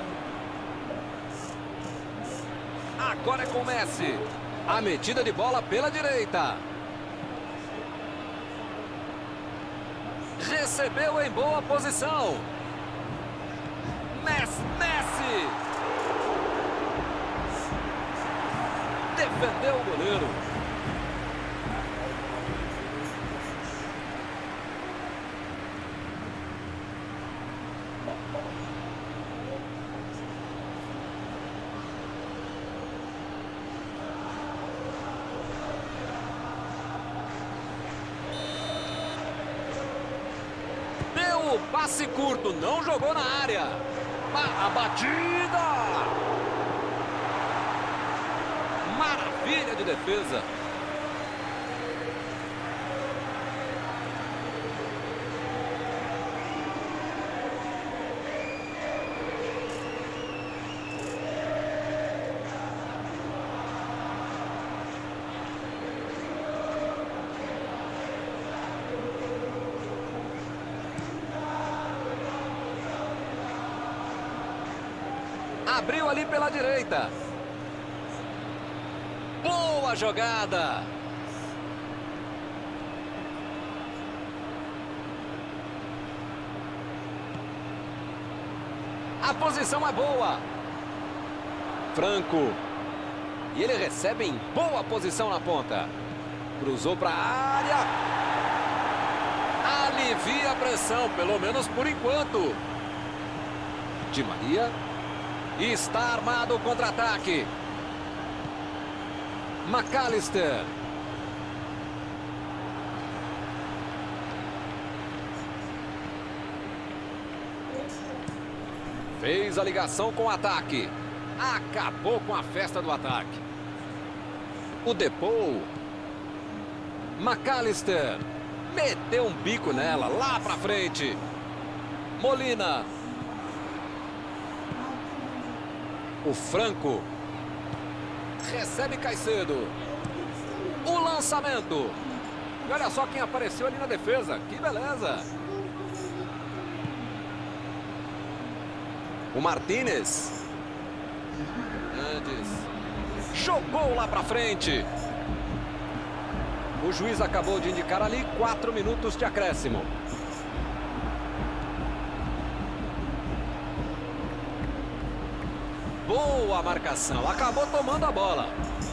Agora é com o Messi. A metida de bola pela direita. Recebeu em boa posição. Messi. Defendeu o goleiro. Deu o passe curto, não jogou na área. A batida. Maravilha de defesa. Abriu ali pela direita. Boa jogada. A posição é boa. Franco. E ele recebe em boa posição na ponta. Cruzou para a área. Alivia a pressão, pelo menos por enquanto. Di Maria. Está armado o contra-ataque. McAllister. Fez a ligação com o ataque. Acabou com a festa do ataque. O Depou. McAllister. Meteu um bico nela, lá pra frente. Molina. O Franco. Recebe Caicedo. O lançamento. E olha só quem apareceu ali na defesa. Que beleza. O Martínez. Andes jogou lá pra frente. O juiz acabou de indicar ali 4 minutos de acréscimo. Boa marcação, acabou tomando a bola.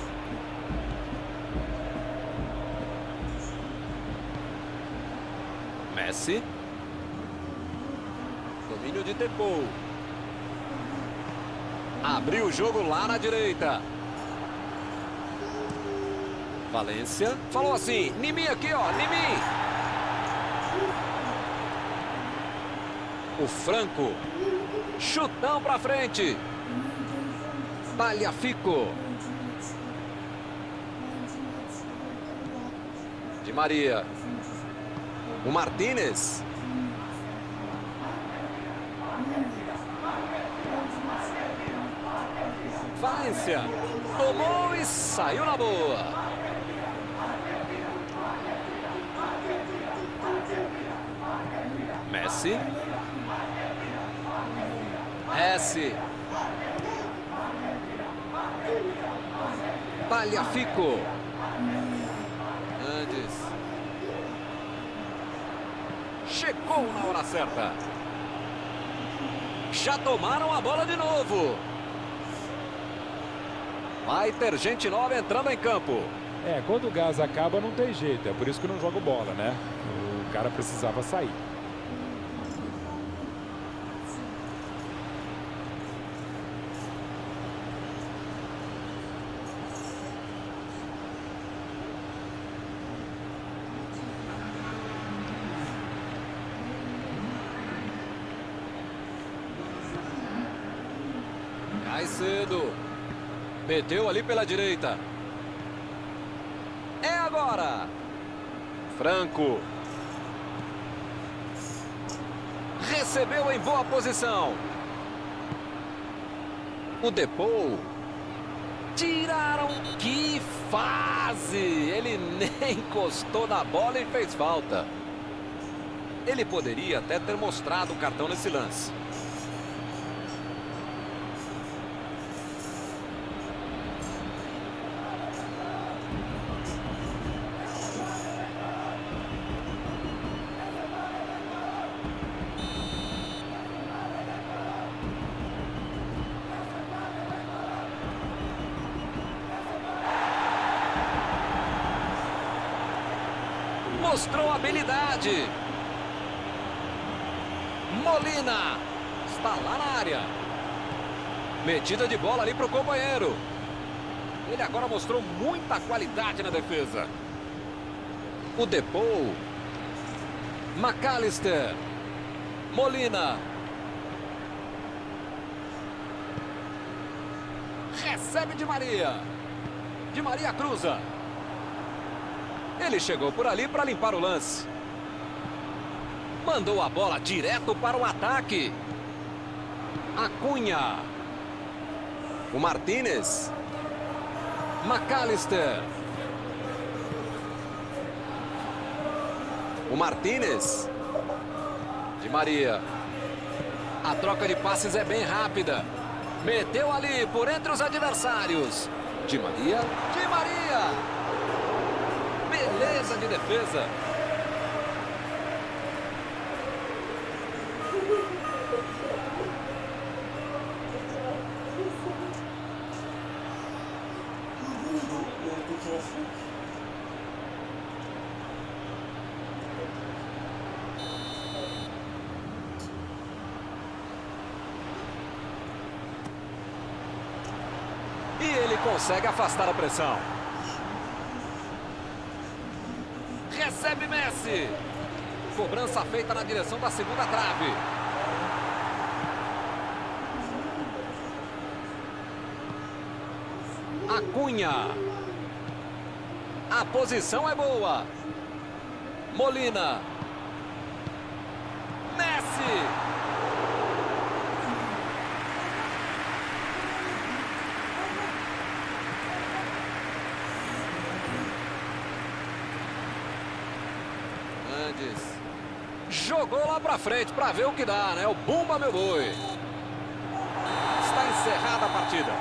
Messi. Domínio de Depou. Abriu o jogo lá na direita. Valência. Falou assim, Nimi aqui, ó, Nimi. O Franco. Chutão pra frente. Tagliafico. Di Maria. O Martínez. Valência. Tomou e saiu na boa. Messi. Messi. Tagliafico. Andes. Chegou na hora certa. Já tomaram a bola de novo. Vai ter gente nova entrando em campo. Quando o gás acaba não tem jeito. É por isso que não jogo bola, né? O cara precisava sair. Mais cedo. Meteu ali pela direita. É agora. Franco. Recebeu em boa posição. O Depou. Tiraram. Que fase. Ele nem encostou na bola e fez falta. Ele poderia até ter mostrado o cartão nesse lance. Mostrou habilidade. Molina. Está lá na área. Metida de bola ali para o companheiro. Ele agora mostrou muita qualidade na defesa. O Depou. McAllister. Molina. Recebe Di Maria. Di Maria cruza. Ele chegou por ali para limpar o lance. Mandou a bola direto para o ataque. Acunha. O Martínez. McAllister. O Martínez. Di Maria. A troca de passes é bem rápida. Meteu ali por entre os adversários. Di Maria. Di Maria. Beleza de defesa. E ele consegue afastar a pressão. Recebe Messi. Cobrança feita na direção da segunda trave. Acunha. A posição é boa. Molina. Messi. Jogou lá pra frente pra ver o que dá, né? O Bumba, meu boi. Está em encerrada a partida.